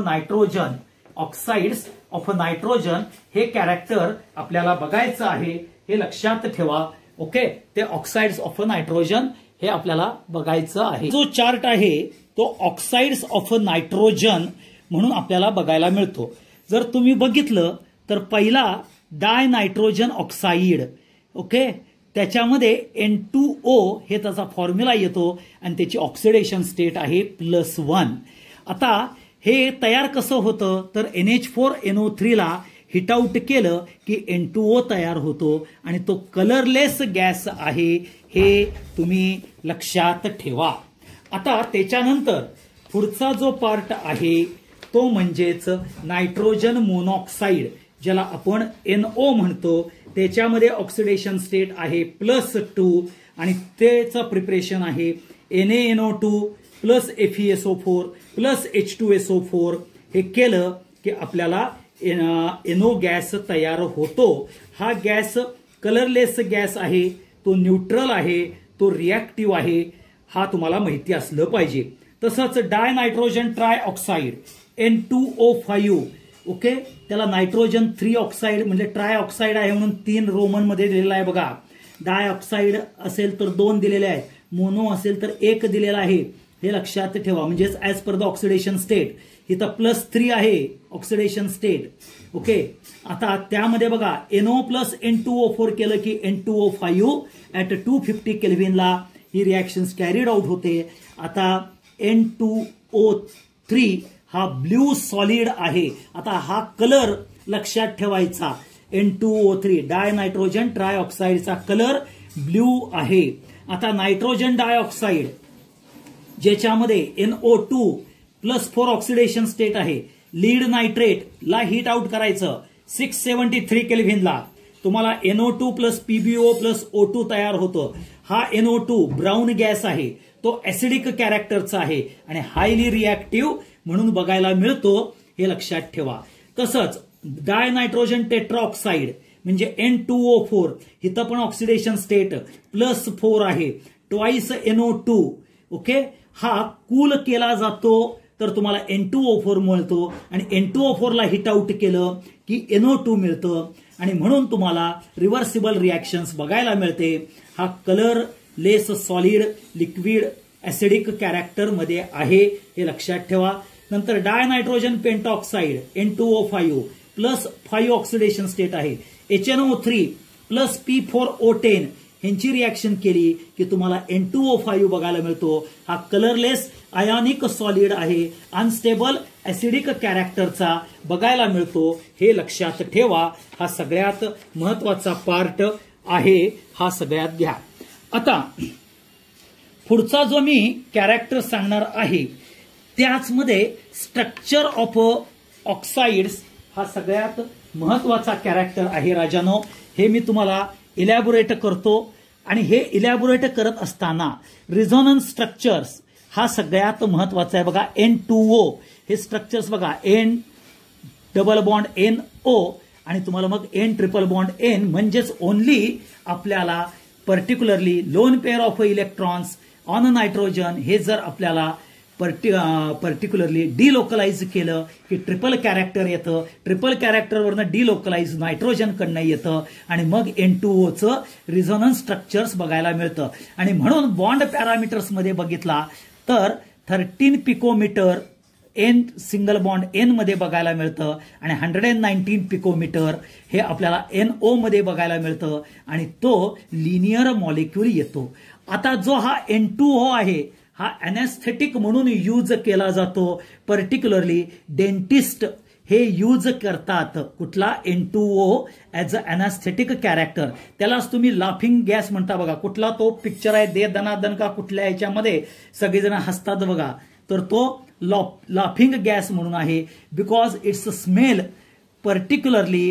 नायट्रोजन हे कॅरेक्टर आपल्याला बघायचं आहे, हे लक्षात ठेवा. ओके, ते ऑक्साइड्स ऑफ नायट्रोजन हे आपल्याला बघायचं आहे. जो चार्ट आहे तो ऑक्साइड्स ऑफ नायट्रोजन म्हणून आपल्याला बघायला मिळतो. जर तुम्ही बघितलं तर पहिला डाय नायट्रोजन ऑक्साईड, ओके, त्याच्यामध्ये N2O हे त्याचा फॉर्म्युला येतो आणि त्याची ऑक्सिडेशन स्टेट आहे +1. आता हे तयार कसं होतं तर NH4NO3 ला हिट आउट केलं की N2O तयार होतो आणि तो कलरलेस गॅस आहे, हे तुम्ही लक्षात ठेवा. आता त्याच्यानंतर पुढचा जो पार्ट आहे तो म्हणजेच नायट्रोजन मोनॉक्साईड ज्याला आपण NO म्हणतो. त्याच्यामध्ये ऑक्सिडेशन स्टेट आहे +2 आणि त्याचं प्रिपरेशन आहे NaNO2 + FeSO4 + H2SO4. हे केलं की आपल्याला NO गॅस तयार होतो. हा गॅस कलरलेस गॅस आहे, तो न्यूट्रल आहे, तो रिएक्टिव्ह आहे, हा तुम्हाला माहिती असलं पाहिजे. तसंच dinitrogen trioxide N2O5, okay, त्याला नायट्रोजन 3 ऑक्साईड म्हणजे ट्राय ऑक्साईड आहे म्हणून 3 रोमन मध्ये दिलेला आहे बघा. डाय ऑक्साईड असेल तर 2 दिलेले आहेत, मोनो असेल तर 1 दिलेला आहे, हे लक्षात ठेवा. म्हणजेच as per the oxidation state इथं +3 आहे ऑक्सिडेशन स्टेट. ओके, आता त्यामध्ये बघा NO + N2O4 केलं की N2O5 ऍट 250 केल्व्हिनला ही रिएक्शन्स कॅरीड आउट होते. आता N2O3 हा ब्ल्यू सॉलिड आहे. आता हा कलर लक्षात ठेवायचा. N2O3 डाय नायट्रोजन ट्राय ऑक्साईडचा कलर ब्ल्यू आहे. आता नायट्रोजन डायऑक्साईड ज्याच्यामध्ये NO2 +4 ऑक्सिडेशन स्टेट आहे. लीड नायट्रेट ला हीट आउट करायचं 673 केल्व्हिनला. तुम्हाला NO2 + PbO + O2 तयार होतं. हा NO2 ब्राऊन गॅस आहे, तो ऍसिडिक कॅरेक्टरचा आहे आणि हायली रिएक्टिव्ह म्हणून बघायला मिळतो, हे लक्षात ठेवा. तसंच डाय नायट्रोजन टेट्राऑक्साईड म्हणजे N2O4 इथं पण ऑक्सिडेशन स्टेट +4 आहे, ट्वाइस NO2. ओके, हा कूल केला जातो तर तुम्हाला N2O4 मिळतो आणि N2O4 ला हिट आउट केलं की NO2 मिळतं आणि म्हणून तुम्हाला रिव्हर्सिबल रिएक्शन्स बघायला मिळते. हा colourless solid liquid acidic character मध्ये आहे, हे लक्षात ठेवा. नंतर dinitrogen pentoxide N2O5 +5 oxidation state आहे. HNO3 + P4O10 ह्यांची रिॲक्शन केली की तुम्हाला N2O5 बघायला मिळतो. हा कलरलेस आयोनिक सॉलिड आहे, अनस्टेबल ऍसिडिक कॅरेक्टरचा बघायला मिळतो. हे लक्षात ठेवा, हा सगळ्यात महत्वाचा पार्ट आहे, हा सगळ्यात घ्या. आता पुढचा जो मी कॅरेक्टर सांगणार आहे त्याचमध्ये स्ट्रक्चर ऑफ ऑक्साइड्स हा सगळ्यात महत्वाचा कॅरेक्टर आहे राजानो. हे मी तुम्हाला इलॅबोरेट करतो आणि हे इलॅबोरेट करत असताना रिझोनन्स स्ट्रक्चर्स हा सगळ्यात महत्वाचा आहे. बघा N2O हे स्ट्रक्चर्स बघा, N डबल बॉन्ड NO आणि तुम्हाला मग N ट्रिपल बॉन्ड N म्हणजेच ओनली आपल्याला particularly lone pair of electrons on nitrogen हे जर आपल्याला पर्टिक्युलरली डिलोकलाइज केलं की ट्रिपल कॅरेक्टर येतं. ट्रिपल कॅरेक्टरवरनं डिलोकलाइज नायट्रोजन कडनं येतं आणि मग N2O रिझोनन्स स्ट्रक्चर्स बघायला मिळतं. आणि म्हणून बॉन्ड पॅरामीटर्समध्ये बघितला तर 13 picometre N single bond N मध्ये बघायला मिळतं आणि 119 पिकोमीटर हे आपल्याला NO मध्ये बघायला मिळतं आणि तो लिनियर मॉलिक्यूल येतो. आता जो हा N2O आहे हा अॅनेस्थेटिक म्हणून यूज केला जातो. पर्टिक्युलरली डेंटिस्ट हे यूज करतात कुठला N2O ऍज अ अॅनेस्थेटिक कॅरेक्टर. त्यालाच तुम्ही लाफिंग गॅस म्हणता बघा. कुठला तो पिक्चर आहे दे दनादन का कुठल्या ह्याच्यामध्ये सगळेजण हसतात बघा, तर तो लाफिंग गॅस म्हणून आहे. Because it's smell particularly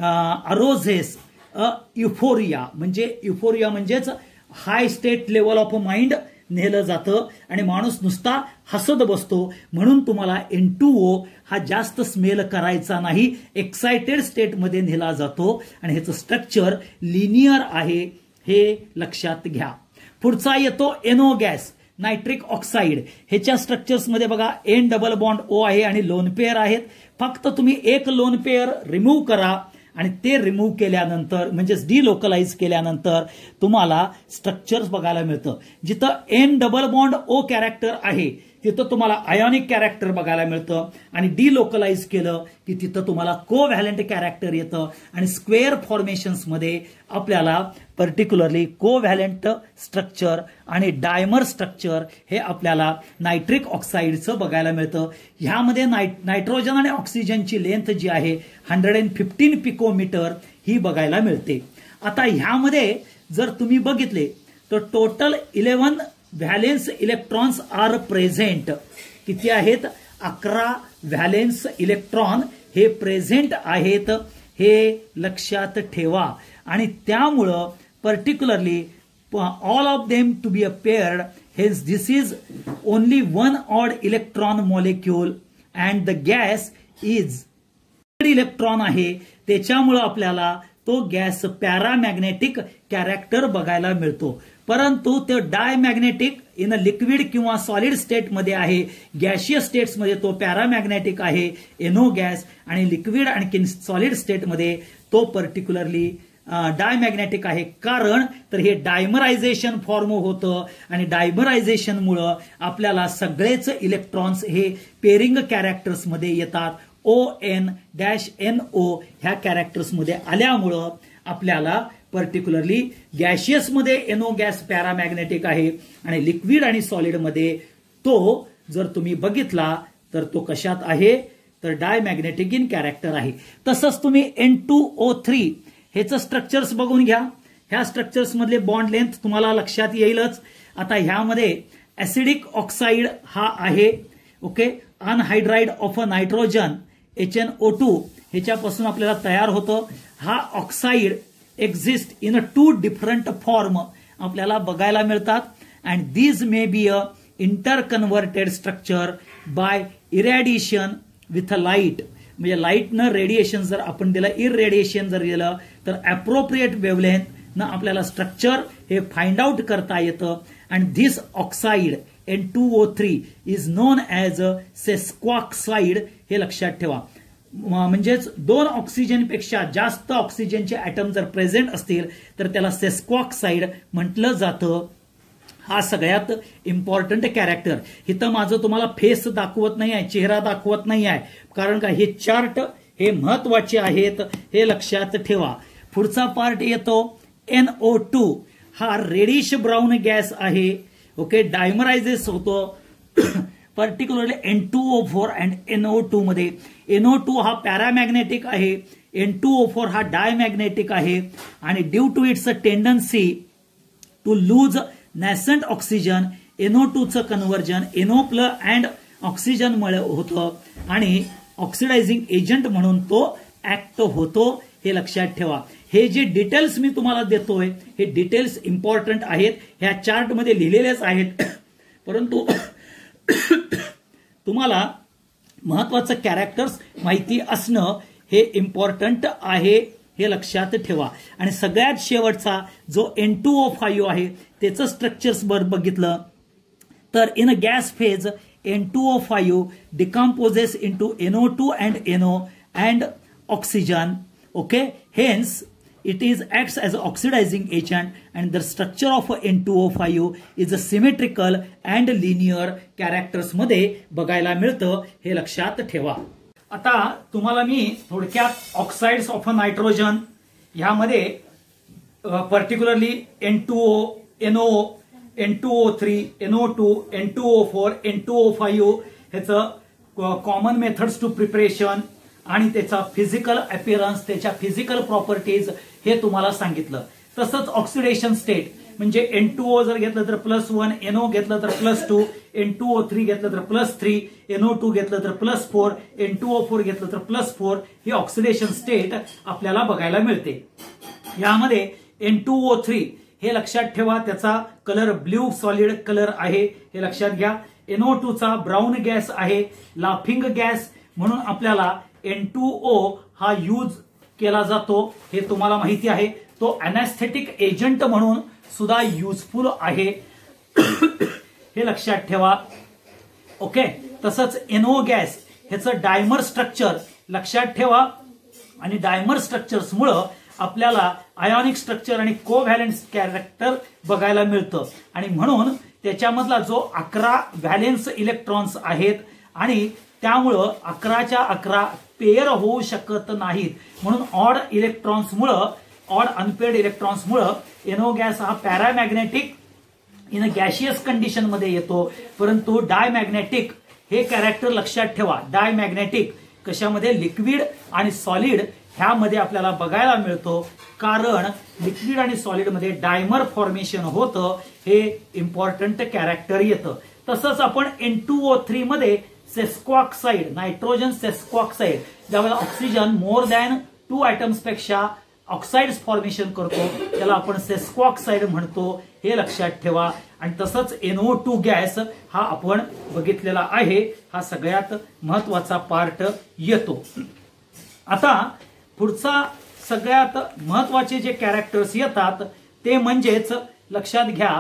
arouses euphoria, म्हणजे युफोरिया म्हणजेच high state level of mind नेलं जातं आणि माणूस नुसता हसत बसतो. म्हणून तुम्हाला N2O हा जास्त स्मेल करायचा नाही, एक्साइटेड स्टेटमध्ये नेला जातो आणि ह्याचं स्ट्रक्चर लिनियर आहे, हे लक्षात घ्या. पुढचा येतो NO गॅस, नायट्रिक ऑक्साईड. ह्याच्या स्ट्रक्चर्समध्ये बघा N डबल बॉन्ड O आहे आणि लोन पेअर आहेत. फक्त तुम्ही एक लोन पेअर रिमूव्ह करा आणि ते रिमूव्ह केल्यानंतर म्हणजेच डिलोकलाइज केल्यानंतर तुम्हाला स्ट्रक्चर्स बघायला मिळतं. जिथं N double bond O character आहे तिथं तुम्हाला आयोनिक कॅरेक्टर बघायला मिळतं आणि डिलोकलाइज केलं की तिथं तुम्हाला कोव्हॅलंट कॅरेक्टर येतं आणि स्क्वेअर फॉर्मेशन्समध्ये आपल्याला पर्टिक्युलरली कोव्हॅलंट स्ट्रक्चर आणि डायमर स्ट्रक्चर हे आपल्याला नायट्रिक ऑक्साईडचं बघायला मिळतं. ह्यामध्ये नायट्रोजन आणि ऑक्सिजनची लेंथ जी आहे 115 पिकोमीटर ही बघायला मिळते. आता ह्यामध्ये जर तुम्ही बघितले तर total 11 valence electrons are present. किती आहेत? 11 व्हॅलेन्स इलेक्ट्रॉन हे प्रेझेंट आहेत, हे लक्षात ठेवा. आणि त्यामुळं particularly all of them to be a paired, hence this is only one odd electron molecule and the gas is electron आहे. त्याच्यामुळं आपल्याला तो गॅस पॅरामॅग्नेटिक कॅरेक्टर बघायला मिळतो. परंतु ते डायमॅग्नेटिक इन अ लिक्विड किंवा सॉलिड स्टेटमध्ये आहे. गॅशियस स्टेट्समध्ये तो पॅरामॅग्नेटिक आहे NO गॅस आणि लिक्विड आणि सॉलिड स्टेटमध्ये तो पर्टिक्युलरली डायमॅग्नेटिक आहे. कारण तर हे डायमरायझेशन फॉर्म होतं आणि डायमरायझेशनमुळं आपल्याला सगळेच इलेक्ट्रॉन्स हे पेरिंग कॅरेक्टर्समध्ये येतात. ON-NO ह्या कॅरेक्टर्समध्ये आल्यामुळं आपल्याला पर्टिक्युलरली गॅशियसमध्ये NO गॅस पॅरामॅग्नेटिक आहे आणि लिक्विड आणि सॉलिडमध्ये तो जर तुम्ही बघितला तर तो कशात आहे तर डायमॅग्नेटिक इन कॅरेक्टर आहे. तसंच तुम्ही N2O3 ह्याचं स्ट्रक्चर्स बघून घ्या. ह्या स्ट्रक्चर्स मधले बॉन्ड लेंथ तुम्हाला लक्षात येईलच. आता ह्यामध्ये ऍसिडिक ऑक्साईड हा आहे. Okay, anhydride of a nitrogen HNO2 ह्याच्यापासून आपल्याला तयार होतं. हा oxide exist in a 2 different form आपल्याला बघायला मिळतात and these may be a interconverted structure by irradiation with a light. म्हणजे लाईटनं रेडिएशन जर आपण दिलं, इररेडिएशन जर दिलं तर अप्रोप्रिएट वेव्हलेंथनं आपल्याला स्ट्रक्चर हे फाइंड आउट करता येतं. And this oxide N2O3 is known as a sesquioxide. हे लक्षात ठेवा. म्हणजेच 2 ऑक्सिजनपेक्षा जास्त ऑक्सिजनचे ॲटम जर प्रेझेंट असतील तर त्याला सेस्क्वॉक्साईड म्हटलं जातं. हा सगळ्यात इम्पॉर्टंट कॅरेक्टर. इथं माझं तुम्हाला फेस दाखवत नाही आहे, चेहरा दाखवत नाही आहे, कारण का हे चार्ट हे महत्वाचे आहेत, हे लक्षात ठेवा. पुढचा पार्ट येतो NO2. हा रेडिश ब्राऊन गॅस आहे. ओके, डायमरायझेस होतो पर्टिक्युलरली N2O4 अँड NO2 मध्ये. NO2 हा पॅरामॅग्नेटिक आहे, N2O4 हा डायमॅग्नेटिक आहे. आणि due to its tendency to lose nascent oxygen, NO2चं कन्व्हर्जन NO+ अँड ऑक्सिजन मुळे होतं आणि ऑक्सिडायझिंग एजंट म्हणून तो ऍक्ट होतो. हे लक्षात ठेवा. हे जे डिटेल्स मी तुम्हाला देतोय हे डिटेल्स इम्पॉर्टंट आहेत, ह्या चार्टमध्ये लिहिलेलेच आहेत. परंतु तुम्हाला महत्वाचं कॅरेक्टर्स माहिती असणं हे इम्पॉर्टंट आहे, हे लक्षात ठेवा. आणि सगळ्यात शेवटचा जो N2O5 आहे त्याचं स्ट्रक्चर्स बघितलं तर in a gas phase N2O5 decomposes into NO2 and NO and oxygen. Okay, hence it acts as an oxidizing agent and the structure of N2O5 is a symmetrical and linear characters मध्ये बघायला मिळतं, हे लक्षात ठेवा. आता तुम्हाला मी थोडक्यात ऑक्साइड्स ऑफ नायट्रोजन ह्यामध्ये particularly N2O, NO, N2O3, NO2, N2O4, N2O5 ह्याचं कॉमन मेथड्स टू प्रिपरेशन आणि त्याचा फिजिकल अपीअरन्स, त्याच्या फिजिकल प्रॉपर्टीज हे तुम्हाला सांगितलं. तसंच ऑक्सिडेशन स्टेट म्हणजे N2O जर घेतलं तर +1, NO घेतलं तर +2, N2O3 घेतलं तर +3, NO2 घेतलं तर +4, N2O4 घेतलं तर +4 ही ऑक्सिडेशन स्टेट आपल्याला बघायला मिळते. यामध्ये N2O3 हे लक्षात ठेवा, त्याचा कलर ब्ल्यू सॉलिड कलर आहे, हे लक्षात घ्या. NO2चा ब्राऊन गॅस आहे, लाफिंग गॅस म्हणून आपल्याला N2O हा यूज केला जातो, हे तुम्हाला माहिती आहे. तो अनॅस्थेटिक एजंट म्हणून सुद्धा युजफुल आहे, हे लक्षात ठेवा. ओके, तसंच NO गॅस ह्याचं डायमर स्ट्रक्चर लक्षात ठेवा आणि डायमर स्ट्रक्चर्समुळं आपल्याला आयोनिक स्ट्रक्चर आणि कोव्हॅलेन्स कॅरेक्टर बघायला मिळतं आणि म्हणून त्याच्यामधला जो 11 व्हॅलेन्स इलेक्ट्रॉन्स आहेत आणि त्यामुळं 11च्या 11 पेअर होऊ शकत नाहीत. म्हणून ऑड इलेक्ट्रॉन्समुळं, ऑड अनपेअर्ड इलेक्ट्रॉन्समुळं NO गॅस हा paramagnetic in a gaseous condition मध्ये येतो. परंतु डायमॅग्नेटिक हे कॅरेक्टर लक्षात ठेवा. डायमॅग्नेटिक कशामध्ये, लिक्विड आणि सॉलिड ह्यामध्ये आपल्याला बघायला मिळतो, कारण लिक्विड आणि सॉलिड मध्ये डायमर फॉर्मेशन होतं, हे इम्पॉर्टंट कॅरेक्टर येतं. तसंच आपण N2O3 मध्ये सेस्क्वॉक्साइड, नायट्रोजन सेस्क्वॉक्साइड, ज्यावेळेला ऑक्सिजन मोर दॅन 2 ॲटम्स पेक्षा ऑक्साइड्स फॉर्मेशन करतो त्याला आपण सेस्क्वॉक्साइड म्हणतो, हे लक्षात ठेवा. आणि तसंच NO2 गॅस हा आपण बघितलेला आहे, हा सगळ्यात महत्वाचा पार्ट येतो. आता पुढचा सगळ्यात महत्वाचे जे कॅरेक्टर्स येतात ते म्हणजेच लक्षात घ्या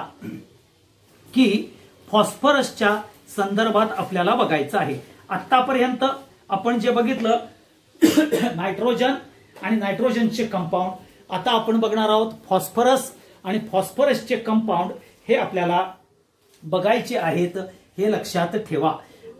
की फॉस्फरसच्या संदर्भात आपल्याला बघायचं आहे. आतापर्यंत आपण जे बघितलं नायट्रोजन आणि नायट्रोजनचे कंपाऊंड, आता आपण बघणार आहोत फॉस्फरस आणि फॉस्फरसचे कंपाऊंड, हे आपल्याला बघायचे आहेत, हे लक्षात ठेवा.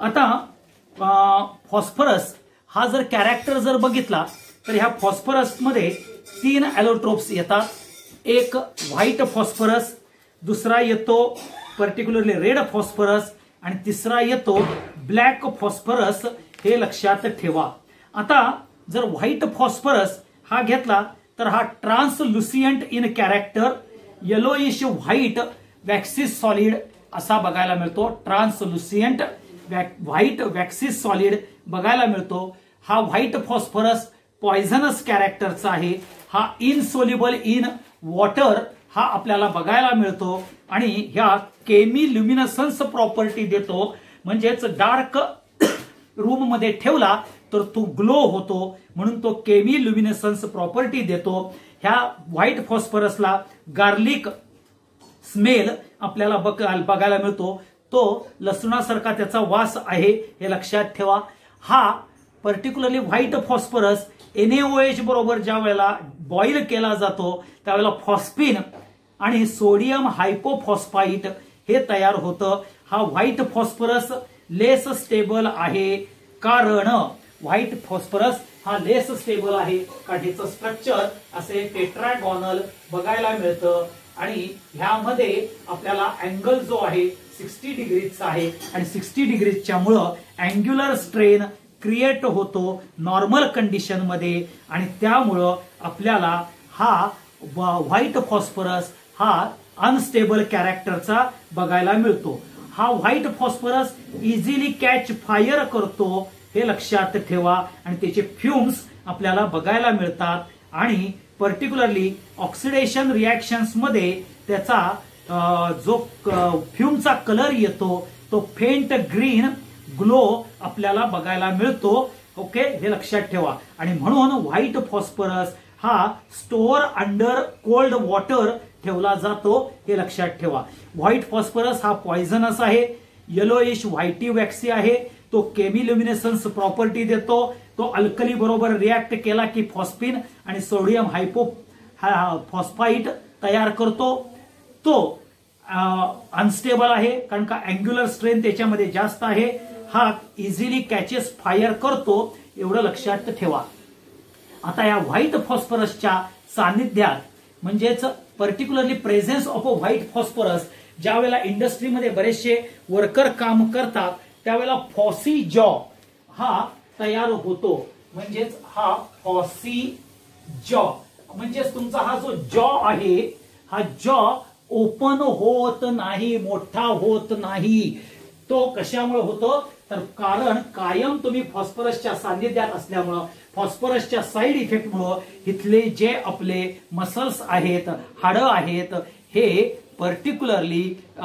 आता फॉस्फरस हा जर कॅरेक्टर जर बघितला तर ह्या फॉस्फरसमध्ये 3 ॲलोट्रोप्स येतात. एक व्हाईट फॉस्फरस, दुसरा येतो पर्टिक्युलरली रेड फॉस्फरस आणि तिसरा येतो ब्लॅक फॉस्फरस, हे लक्षात ठेवा. आता जर व्हाईट फॉस्फरस हा घेतला तर हा translucent in character, yellowish white waxes solid असा बघायला मिळतो. ट्रान्सलुसियंट व्हाईट वॅक्सिस सॉलिड बघायला मिळतो. हा व्हाईट फॉस्फरस पॉइझनस कॅरेक्टरचा आहे. हा इनसोल्युबल इन वॉटर हा आपल्याला बघायला मिळतो आणि ह्या केमिल्युमिनसन्स प्रॉपर्टी देतो, म्हणजेच डार्क रूम मध्ये ठेवला तर तो ग्लो होतो, म्हणून तो केमिल्युमिनसन्स प्रॉपर्टी देतो. ह्या व्हाईट फॉस्फरसला गार्लिक स्मेल आपल्याला बघायला मिळतो, तो लसणासारखा त्याचा वास आहे, हे लक्षात ठेवा. हा पर्टिक्युलरली व्हाईट फॉस्फरस NaOH बरोबर ज्या वेळेला बॉईल केला जातो त्यावेळेला फॉस्फिन आणि सोडियम हायपोफॉस्फाईट हे तयार होतं. हा व्हाईट फॉस्फरस लेस स्टेबल आहे, कारण व्हाईट फॉस्फरस हा लेस स्टेबल आहे, काठीचं स्ट्रक्चर असे टेट्रागॉनल बघायला मिळतं आणि ह्यामध्ये आपल्याला अँगल जो आहे 60 डिग्रीचा आहे आणि 60 डिग्रीच्या मुळे अँग्युलर स्ट्रेन क्रिएट होतो नॉर्मल कंडिशन मध्ये आणि त्यामुळं आपल्याला हा व्हाईट फॉस्फरस हा अनस्टेबल कॅरेक्टरचा बघायला मिळतो. हा white phosphorus easily catch fire करतो हे लक्षात ठेवा आणि त्याचे फ्युम्स आपल्याला बघायला मिळतात आणि पर्टिक्युलरली ऑक्सिडेशन रिएक्शन्स मध्ये त्याचा जो फ्युमचा कलर येतो तो फेंट ग्रीन ग्लो आपल्याला बघायला मिळतो. ओके, हे लक्षात ठेवा. आणि म्हणून व्हाईट फॉस्फरस हा स्टोअर अंडर कोल्ड वॉटर ठेवला जातो हे लक्षात ठेवा. व्हाईट फॉस्फरस हा पॉइझनस आहे, येलोइश व्हाईटी वॅक्सी आहे, तो केमिल्युमिनेसन्स प्रॉपर्टी देतो, तो अल्कली बरोबर रिॲक्ट केला की फॉस्फिन आणि सोडियम फॉस्फाईट तयार करतो. तो अनस्टेबल आहे कारण का अँग्युलर स्ट्रेन त्याच्यामध्ये जास्त आहे. हा इझिली कॅचेस फायर करतो एवढं लक्षात ठेवा. आता या व्हाईट फॉस्फरसच्या सानिध्यात म्हणजेच particularly presence of a white phosphorus ज्या वेळेला इंडस्ट्रीमध्ये बरेचसे वर्कर काम करतात त्यावेळेला फॉसी जॉ हा तयार होतो. म्हणजेच हा फॉसी जॉ म्हणजेच तुमचा हा जो जॉ आहे हा जॉ ओपन होत नाही, मोठा होत नाही. तो कशामुळे होतो तर कारण कायम तुम्ही फॉस्फरसच्या सानिध्यात असल्यामुळं फॉस्फरसच्या साईड इफेक्टमुळं इथले जे आपले मसल्स आहेत, हाडं आहेत हे पर्टिक्युलरली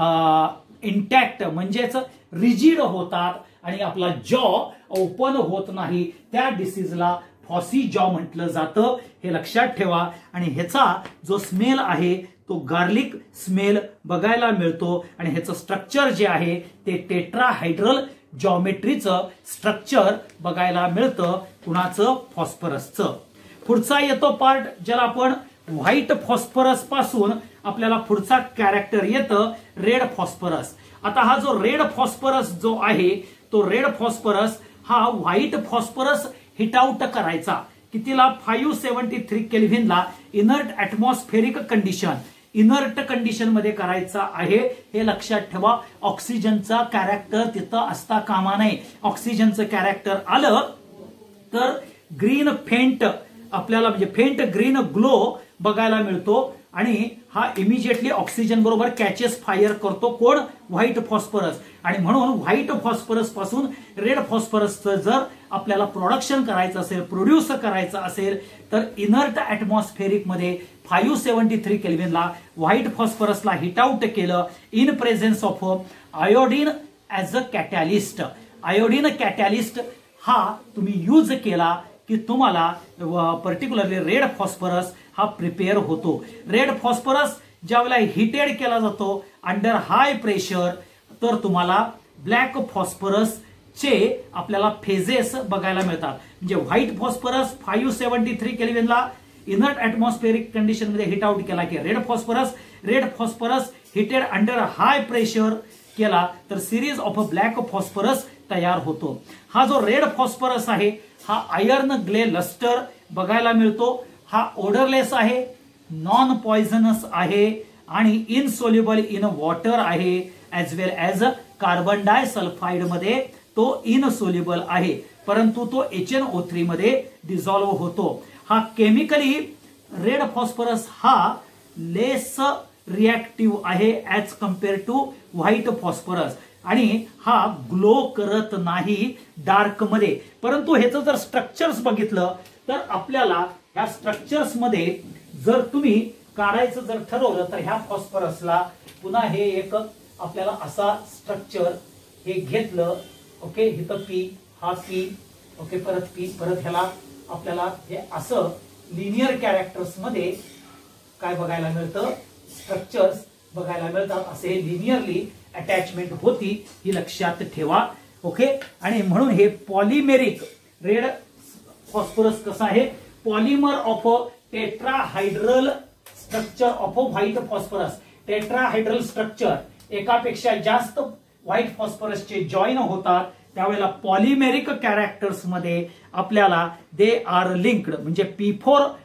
इंटॅक्ट म्हणजेच रिजिड होतात आणि आपला जॉ ओपन होत नाही. त्या डिसीजला फॉसी जॉ म्हटलं जातं हे लक्षात ठेवा. आणि ह्याचा जो स्मेल आहे तो गार्लिक स्मेल बघायला मिळतो आणि ह्याचं स्ट्रक्चर जे आहे ते टेट्राहायड्रल जॉमेट्रीचं स्ट्रक्चर बघायला मिळतं कुणाचं फॉस्फरसचं. पुढचा येतो पार्ट ज्याला आपण व्हाईट फॉस्फरस पासून आपल्याला पुढचा कॅरेक्टर येतं रेड फॉस्फरस. आता हा जो रेड फॉस्फरस जो आहे तो रेड फॉस्फरस हा व्हाईट फॉस्फरस हिट आउट करायचा कितीला 573 केल्व्हिनला inert atmospheric condition inert condition मध्ये करायचा आहे हे लक्षात ठेवा. ऑक्सिजनचा कॅरेक्टर तिथं असता कामा नये. ऑक्सिजनचं कॅरेक्टर आलं तर ग्रीन फेंट आपल्याला म्हणजे फेंट ग्रीन ग्लो बघायला मिळतो आणि हा इमिजिएटली ऑक्सिजन बरोबर कॅचेस फायर करतो कोण व्हाईट फॉस्फरस. आणि म्हणून व्हाईट फॉस्फरस पासून रेड फॉस्फरसचं जर आपल्याला प्रोडक्शन करायचं असेल प्रोड्यूस करायचं असेल तर इनर्ट ऍटमॉस्फेरिक मध्ये 573 केल्व्हिनला व्हाईट फॉस्फरसला हिट आउट केलं in presence of iodine as a catalyst. Iodine catalyst हा तुम्ही यूज केला की तुम्हाला पर्टिक्युलरली रेड फॉस्फरस हा प्रिपेअर होतो. रेड फॉस्फरस ज्यावेळेला हिटेड केला जातो अंडर हाय प्रेशर तर तुम्हाला ब्लॅक फॉस्फरस चे आपल्याला फेजेस बघायला मिळतात. म्हणजे व्हाईट फॉस्फरस 573 केल्व्हिनला इनर्ट ऍटमॉस्फेरिक कंडिशन मध्ये हिट आउट केला की red phosphorus heated under high pressure केला तर series of a black phosphorus तयार होतो. हा जो रेड फॉस्फरस आहे हा आयर्न ग्ले लस्टर बघायला मिळतो. हा ओडरलेस आहे, नॉन पॉइझनस आहे आणि इनसोल्युबल इन वॉटर आहे as well as carbon disulphide मध्ये तो इनसोल्युबल आहे परंतु तो HNO3 मध्ये डिझॉल्व्ह होतो. हा केमिकली रेड फॉस्फरस हा लेस रिएक्टिव्ह आहे as compare to white phosphorus आणि हा ग्लो करत नाही डार्क मध्ये. परंतु ह्याचं जर स्ट्रक्चर्स बघितलं तर आपल्याला ह्या स्ट्रक्चर्स मध्ये जर तुम्ही काढायचं जर ठरवलं तर ह्या फॉस्फरसला पुन्हा हे एक आपल्याला असा स्ट्रक्चर हे घेतलं. ओके, इथं पी हा पी ओके परत पी परत ह्याला आपल्याला हे असं लिनियर कॅरेक्टर्स मध्ये काय बघायला मिळतं स्ट्रक्चर्स बघायला मिळतात. असे हे लिनियरली अटॅचमेंट होती ही लक्षात ठेवा. ओके, आणि म्हणून हे पॉलिमेरिक रेड फॉस्फरस कसं आहे polymer of tetrahedral structure of white phosphorus. Tetrahedral structure एकापेक्षा जास्त व्हाईट फॉस्फरसचे जॉईन होतात त्यावेळेला पॉलिमेरिक कॅरेक्टर्स मध्ये आपल्याला दे आर लिंक्ड म्हणजे P4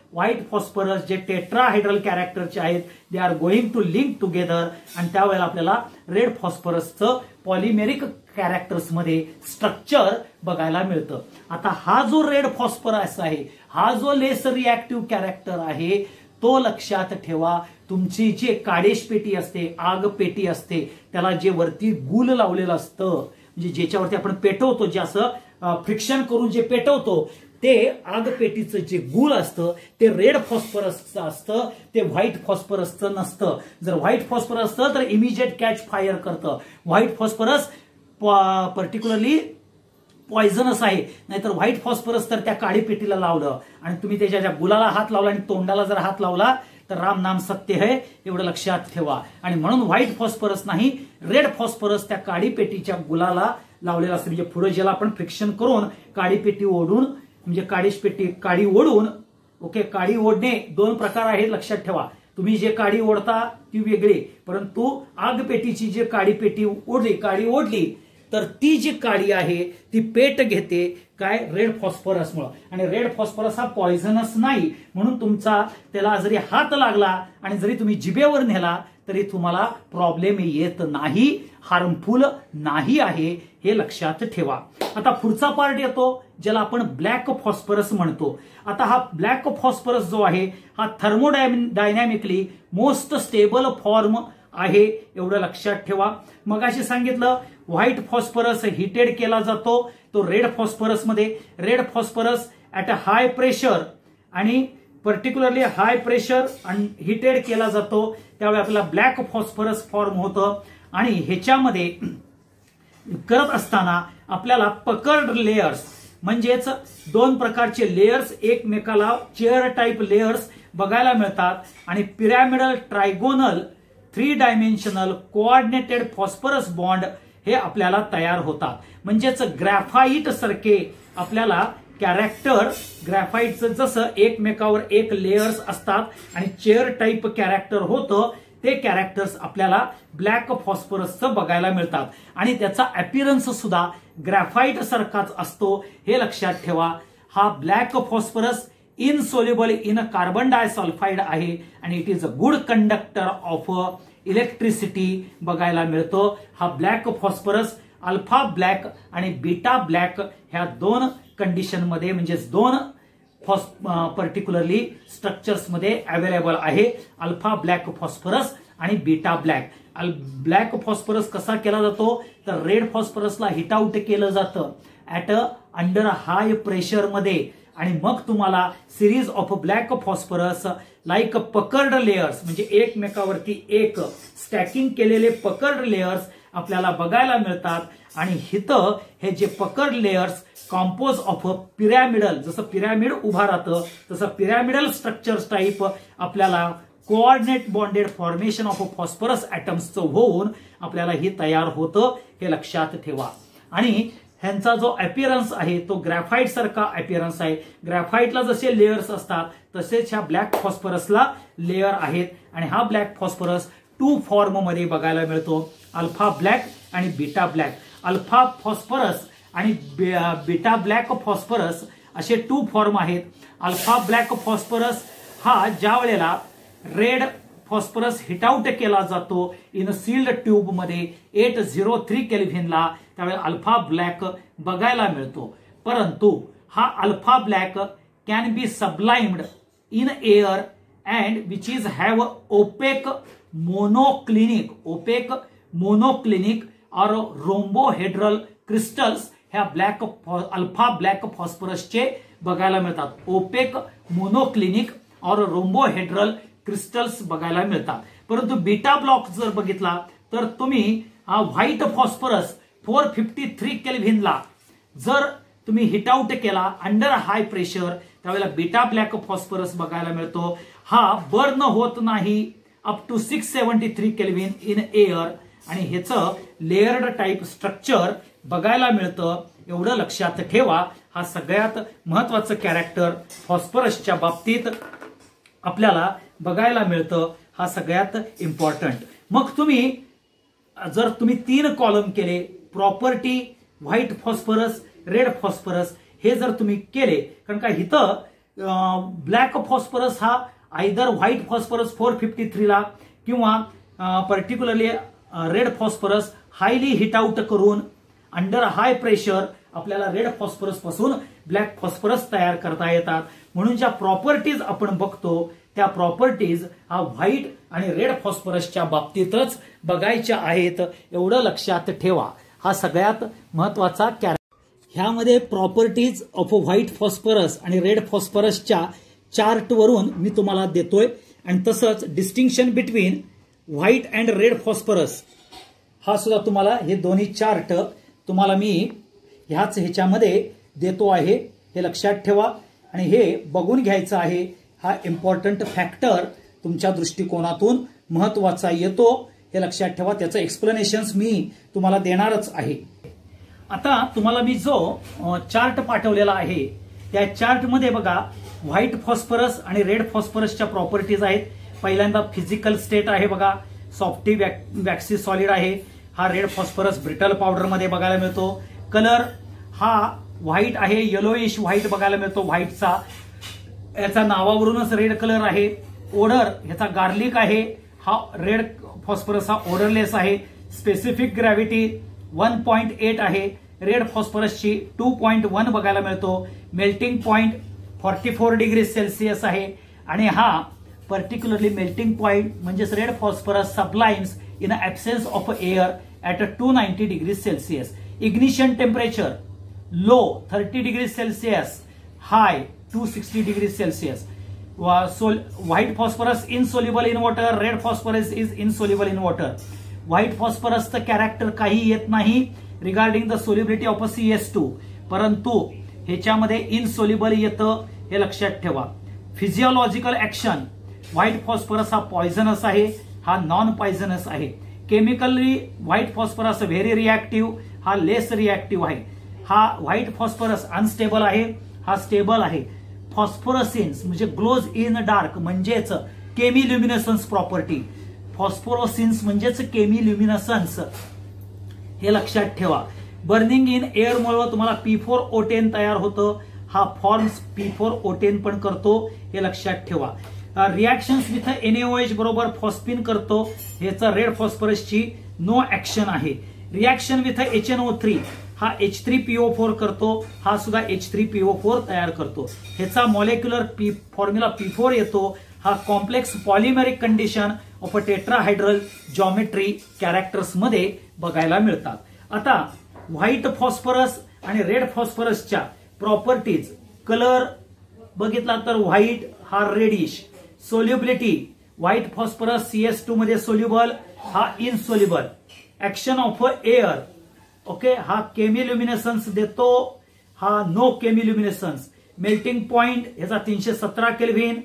व्हाईट फॉस्फरस जे टेट्राहायड्रल कॅरेक्टरचे आहेत they are going to link together, आणि त्यावेळेला आपल्याला रेड फॉस्फरसचं पॉलिमेरिक कॅरेक्टर्स मध्ये स्ट्रक्चर बघायला मिळतं. आता हा जो रेड फॉस्फरस आहे, हा जो लेस रिएक्टिव्ह कॅरेक्टर आहे, तो लक्षात ठेवा. तुमची जी काडेश पेटी असते, आग पेटी असते, त्याला जे वरती गुल लावलेलं असतं, म्हणजे ज्याच्यावरती आपण पेटवतो, जे असं फ्रिक्शन करून जे पेटवतो, ते आग पेटीचं जे गुळ असतं ते रेड फॉस्फरसचं असतं, ते व्हाईट फॉस्फरसचं नसतं. जर व्हाईट फॉस्फरस असतं तर इमिजिएट कॅच फायर करतं. व्हाईट फॉस्फरस पर्टिक्युलरली पॉइझनस आहे, नाहीतर व्हाईट फॉस्फरस तर त्या काळी पेटीला लावलं आणि तुम्ही त्याच्या ज्या गुलाला हात लावला आणि तोंडाला जर हात लावला तर राम नाम सत्य है, एवढं लक्षात ठेवा. आणि म्हणून व्हाईट फॉस्फरस नाही, रेड फॉस्फरस त्या काळी पेटीच्या गुलाला लावलेला असतं. म्हणजे पुढे ज्याला आपण फ्रिक्शन करून काळी पेटी ओढून, म्हणजे काळी ओढून, ओके, काळी ओढणे दोन प्रकार आहेत लक्षात ठेवा. तुम्ही जे काळी ओढता ती वेगळी, परंतु आग पेटीची जी काळी पेटी काळी ओढली तर ती जी काळी आहे ती पेट घेते काय, रेड फॉस्फरसमुळे. आणि रेड फॉस्फरस हा पॉइझनस नाही, म्हणून तुमचा त्याला जरी हात लागला आणि जरी तुम्ही जिभेवर नेला तरी तुम्हाला प्रॉब्लेम येत नाही, हार्मफुल नाही आहे, हे लक्षात ठेवा. आता पुढचा पार्ट येतो ज्याला आपण ब्लॅक फॉस्फरस म्हणतो. आता हा ब्लॅक फॉस्फरस जो आहे हा थर्मोडायनॅमिकली मोस्ट स्टेबल फॉर्म आहे, एवढं लक्षात ठेवा. मगाशी सांगितलं व्हाईट फॉस्फरस हिटेड केला जातो तो रेड फॉस्फरस मध्ये. Red phosphorus at a high pressure आणि पर्टिक्युलरली हाय प्रेशर आणि हिटेड केला जातो, त्यावेळी आपल्याला ब्लॅक फॉस्फरस फॉर्म होतं. आणि ह्याच्यामध्ये करत असताना आपल्याला पकर्ड लेयर्स, म्हणजेच दोन प्रकारचे लेयर्स एकमेकाला चेअर टाईप लेयर्स बघायला मिळतात. आणि pyramidal, trigonal, 3 dimensional coordinated phosphorus bond हे आपल्याला तयार होतात. म्हणजेच ग्रॅफाईट सारखे आपल्याला कॅरेक्टर, ग्रॅफाईटचं जसं एकमेकावर एक लेयर्स असतात आणि चेअर टाईप कॅरेक्टर होतं, ते कॅरेक्टर्स आपल्याला ब्लॅक फॉस्फरसचं बघायला मिळतात. आणि त्याचा अपीरन्स सुद्धा ग्रॅफाईट सारखाच असतो, हे लक्षात ठेवा. हा black phosphorus insoluble in carbon disulphide आहे आणि it is a good conductor of electricity बघायला मिळतो. हा ब्लॅक फॉस्फरस अल्फा ब्लॅक आणि बीटा ब्लॅक ह्या दोन कंडिशन मध्ये, म्हणजेच दोन पर्टिक्युलरली स्ट्रक्चर्स मध्ये अवेलेबल आहे, अल्फा ब्लॅक फॉस्फरस आणि बीटा ब्लॅक. ब्लॅक फॉस्फरस कसा केला जातो तर रेड फॉस्फरसला हिट आउट केलं जातं ऍट अंडर हाय प्रेशर मध्ये, आणि मग तुम्हाला series of black phosphorus like puckered layers, म्हणजे एकमेकावरती एक स्टॅकिंग केलेले पकर्ड लेयर्स आपल्याला बघायला मिळतात. आणि हिथं हे जे puckered layers compose of pyramidal, जसं पिरॅमिड उभा राहतं तसं पिरॅमिडल स्ट्रक्चर्स टाईप आपल्याला coordinate bonded formation of phosphorus ऍटम्सचं होऊन आपल्याला हे तयार होतं, हे लक्षात ठेवा. आणि ह्यांचा जो अपीरन्स आहे तो ग्रॅफाईट सारखा अपीरन्स आहे. ग्रॅफाईटला जसे लेयर्स असतात तसेच ह्या ब्लॅक फॉस्फरसला लेयर आहेत. आणि हा ब्लॅक फॉस्फरस 2 फॉर्म मध्ये बघायला मिळतो, अल्फा ब्लॅक आणि बीटा ब्लॅक. अल्फा फॉस्फरस आणि बीटा ब्लॅक फॉस्फरस असे 2 फॉर्म आहेत. अल्फा ब्लॅक फॉस्फरस हा ज्या वेळेला रेड फॉस्फरस हिट आउट केला जातो इन सील्ड ट्यूब मध्ये 803 केल्व्हिनला, त्यावेळेला अल्फा ब्लॅक बघायला मिळतो. परंतु हा alpha black can be sublimed in air and which is have opaque monoclinic और रोम्बोहेड्रल क्रिस्टल्स ह्या अल्फा ब्लॅक फॉस्फरसचे बघायला मिळतात. ओपेक, मोनोक्लिनिक और रोम्बोहेड्रल क्रिस्टल्स बघायला मिळतात. परंतु बीटा ब्लॉक जर बघितला तर तुम्ही हा व्हाईट फॉस्फरस 453 केल्व्हिनला जर तुम्ही हिट आउट केला अंडर हाय प्रेशर, त्यावेळेला बीटा ब्लॅक फॉस्फरस बघायला मिळतो. हा बर्न होत नाही up to 673 kelvin in air, आणि ह्याचं लेयर्ड टाईप स्ट्रक्चर बघायला मिळतं, एवढं लक्षात ठेवा. हा सगळ्यात महत्वाचं कॅरेक्टर फॉस्फरसच्या बाबतीत आपल्याला बघायला मिळतं, हा सगळ्यात इम्पॉर्टंट. मग तुम्ही जर तुम्ही 3 कॉलम केले, property, white phosphorus, red phosphorus, हे जर तुम्ही केले, कारण का इथं ब्लॅक फॉस्फरस हा आयदर व्हाईट फॉस्फरस 453 ला किंवा particularly red phosphorus highly heat out करून अंडर हाय प्रेशर आपल्याला रेड फॉस्फरस पासून ब्लॅक फॉस्फरस तयार करता येतात. म्हणून ज्या प्रॉपर्टीज आपण बघतो त्या प्रॉपर्टीज हा व्हाईट आणि रेड फॉस्फरसच्या बाबतीतच बघायच्या आहेत, एवढं लक्षात ठेवा. हा सगळ्यात महत्वाचा ह्यामध्ये प्रॉपर्टीज ऑफ व्हाईट फॉस्फरस आणि रेड फॉस्फरसच्या चार्टवरून मी तुम्हाला देतोय. आणि तसंच distinction between white and red phosphorus हा सुद्धा तुम्हाला, हे दोन्ही चार्ट तुम्हाला मी ह्याच्यामध्ये देतो आहे, हे लक्षात ठेवा. आणि हे बघून घ्यायचं आहे. हा इम्पॉर्टंट फॅक्टर तुमच्या दृष्टिकोनातून महत्वाचा येतो, हे लक्षात ठेवा. त्याचं एक्सप्लेनेशन्स मी तुम्हाला देणारच आहे. आता तुम्हाला मी जो चार्ट पाठवलेला आहे त्या चार्टमध्ये बघा व्हाईट फॉस्फरस आणि रेड फॉस्फरसच्या प्रॉपर्टीज आहेत. पहिल्यांदा फिजिकल स्टेट आहे बघा, सॉफ्टी वॅक्सी सॉलिड आहे. हा रेड फॉस्फरस ब्रिटल पावडर मध्ये बघायला मिळतो. कलर हा व्हाईट आहे, येलोइश व्हाईट बघायला मिळतो व्हाईटचा, याचा नावावरूनच रेड कलर आहे. ओडर ह्याचा गार्लिक आहे. हा रेड फॉस्फरस हा ओडरलेस आहे. स्पेसिफिक ग्रॅव्हिटी 1.8 आहे. रेड फॉस्फरसची 2.1 बघायला मिळतो. मेल्टिंग पॉइंट 44 डिग्री सेल्सिअस आहे. आणि हा पर्टिक्युलरली मेल्टिंग पॉइंट म्हणजेच red phosphorus sublimes in absence of air at 290 degree Celsius. Ignition temperature low 30 degree Celsius, high 260 degree Celsius. White phosphorus insoluble in water, red phosphorus is insoluble in water. White फॉस्फरसचं character काही येत नाही regarding the solubility of CS2, परंतु ह्याच्यामध्ये insoluble येतं, हे लक्षात ठेवा. फिजिओलॉजिकल ऍक्शन व्हाईट फॉस्फरस हा पॉयझनस आहे, हा नॉन पॉयझनस आहे. Chemically white phosphorus very reactive, हा लेस रिॲक्टिव्ह आहे. हा व्हाईट फॉस्फरस अनस्टेबल आहे, हा स्टेबल आहे. फॉस्फोरसिन्स म्हणजे ग्लोज इन डार्क म्हणजेच केमिल्युमिनेसन्स प्रॉपर्टी. फॉस्फोरोसिन्स म्हणजेच केमिल्युमिनेसन्स, हे लक्षात ठेवा. बर्निंग इन एअरमुळे तुम्हाला P4O10 तयार होतं, हा फॉर्म्स P4O10 पण करतो, हे लक्षात ठेवा. रिॲक्शन्स विथ NaOH बरोबर फॉस्फिन करतो, ह्याचा रेड फॉस्फरसची नो ऍक्शन आहे. रिॲक्शन विथ HNO3 हा H3PO4 करतो, हा सुद्धा H3PO4 तयार करतो. ह्याचा मॉलिक्युलर फॉर्म्युला P4 येतो. हा complex polymeric condition of tetrahedral geometry characters मध्ये बघायला मिळतात. आता व्हाईट फॉस्फरस आणि रेड फॉस्फरसच्या प्रॉपर्टीज, कलर बघितला तर व्हाईट हा reddish. Solubility white phosphorus CS2 मध्ये सोल्युबल, हा insoluble. Action of air, okay, हा केमिल्युमिनेसन्स देतो, हा नो केमिल्युमिनेसन्स. मेल्टिंग पॉइंट ह्याचा 317 kelvin,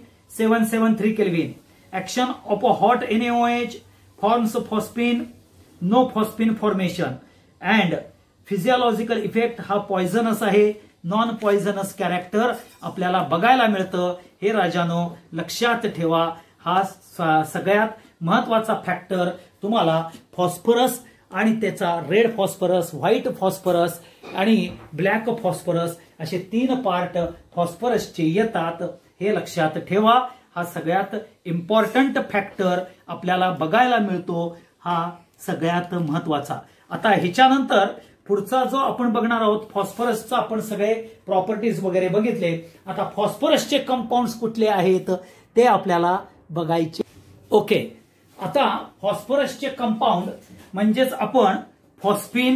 773 kelvin. Action of hot NaOH forms phosphine, no phosphine formation. And physiological effect हा पॉयझनस आहे, non poisonous character आपल्याला बघायला मिळतं, हे राजानो लक्षात ठेवा. हा सगळ्यात महत्वाचा फॅक्टर तुम्हाला फॉस्फरस आणि त्याचा रेड फॉस्फरस, व्हाईट फॉस्फरस आणि ब्लॅक फॉस्फरस असे 3 पार्ट फॉस्फरसचे येतात, हे लक्षात ठेवा. हा सगळ्यात इम्पॉर्टंट फॅक्टर आपल्याला बघायला मिळतो, हा सगळ्यात महत्वाचा. आता ह्याच्यानंतर पुढचा जो आपण बघणार आहोत फॉस्फरसचा, आपण सगळे प्रॉपर्टीज वगैरे बघितले. आता फॉस्फरसचे कंपाऊंड्स कुठले आहेत ते आपल्याला बघायचे. ओके, आता फॉस्फरसचे कंपाऊंड म्हणजेच आपण phosphine,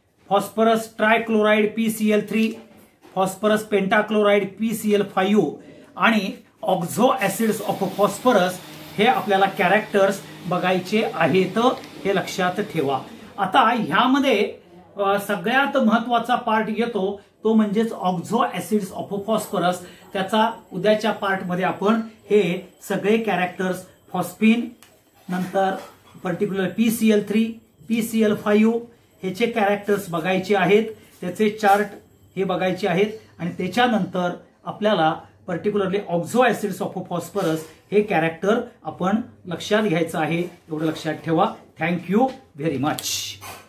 phosphorus trichloride PCl3, phosphorus pentachloride PCl5 आणि ऑक्झो ऍसिड्स ऑफ फॉस्फरस, हे आपल्याला कॅरेक्टर्स बघायचे आहेत, हे लक्षात ठेवा. आता ह्यामध्ये सगळ्यात महत्वाचा पार्ट येतो तो म्हणजेच ऑक्झो ऍसिड्स ऑफ फॉस्फरस. त्याचा उद्याच्या पार्टमध्ये आपण हे सगळे कॅरेक्टर्स फॉस्फिन, नंतर पर्टिक्युलर PCl3, PCl5 ह्याचे कॅरेक्टर्स बघायचे आहेत, त्याचे चार्ट हे बघायचे आहेत. आणि त्याच्यानंतर आपल्याला particularly oxo acids of phosphorus हे कॅरेक्टर आपण लक्षात घ्यायचं आहे, एवढं लक्षात ठेवा. Thank you very much.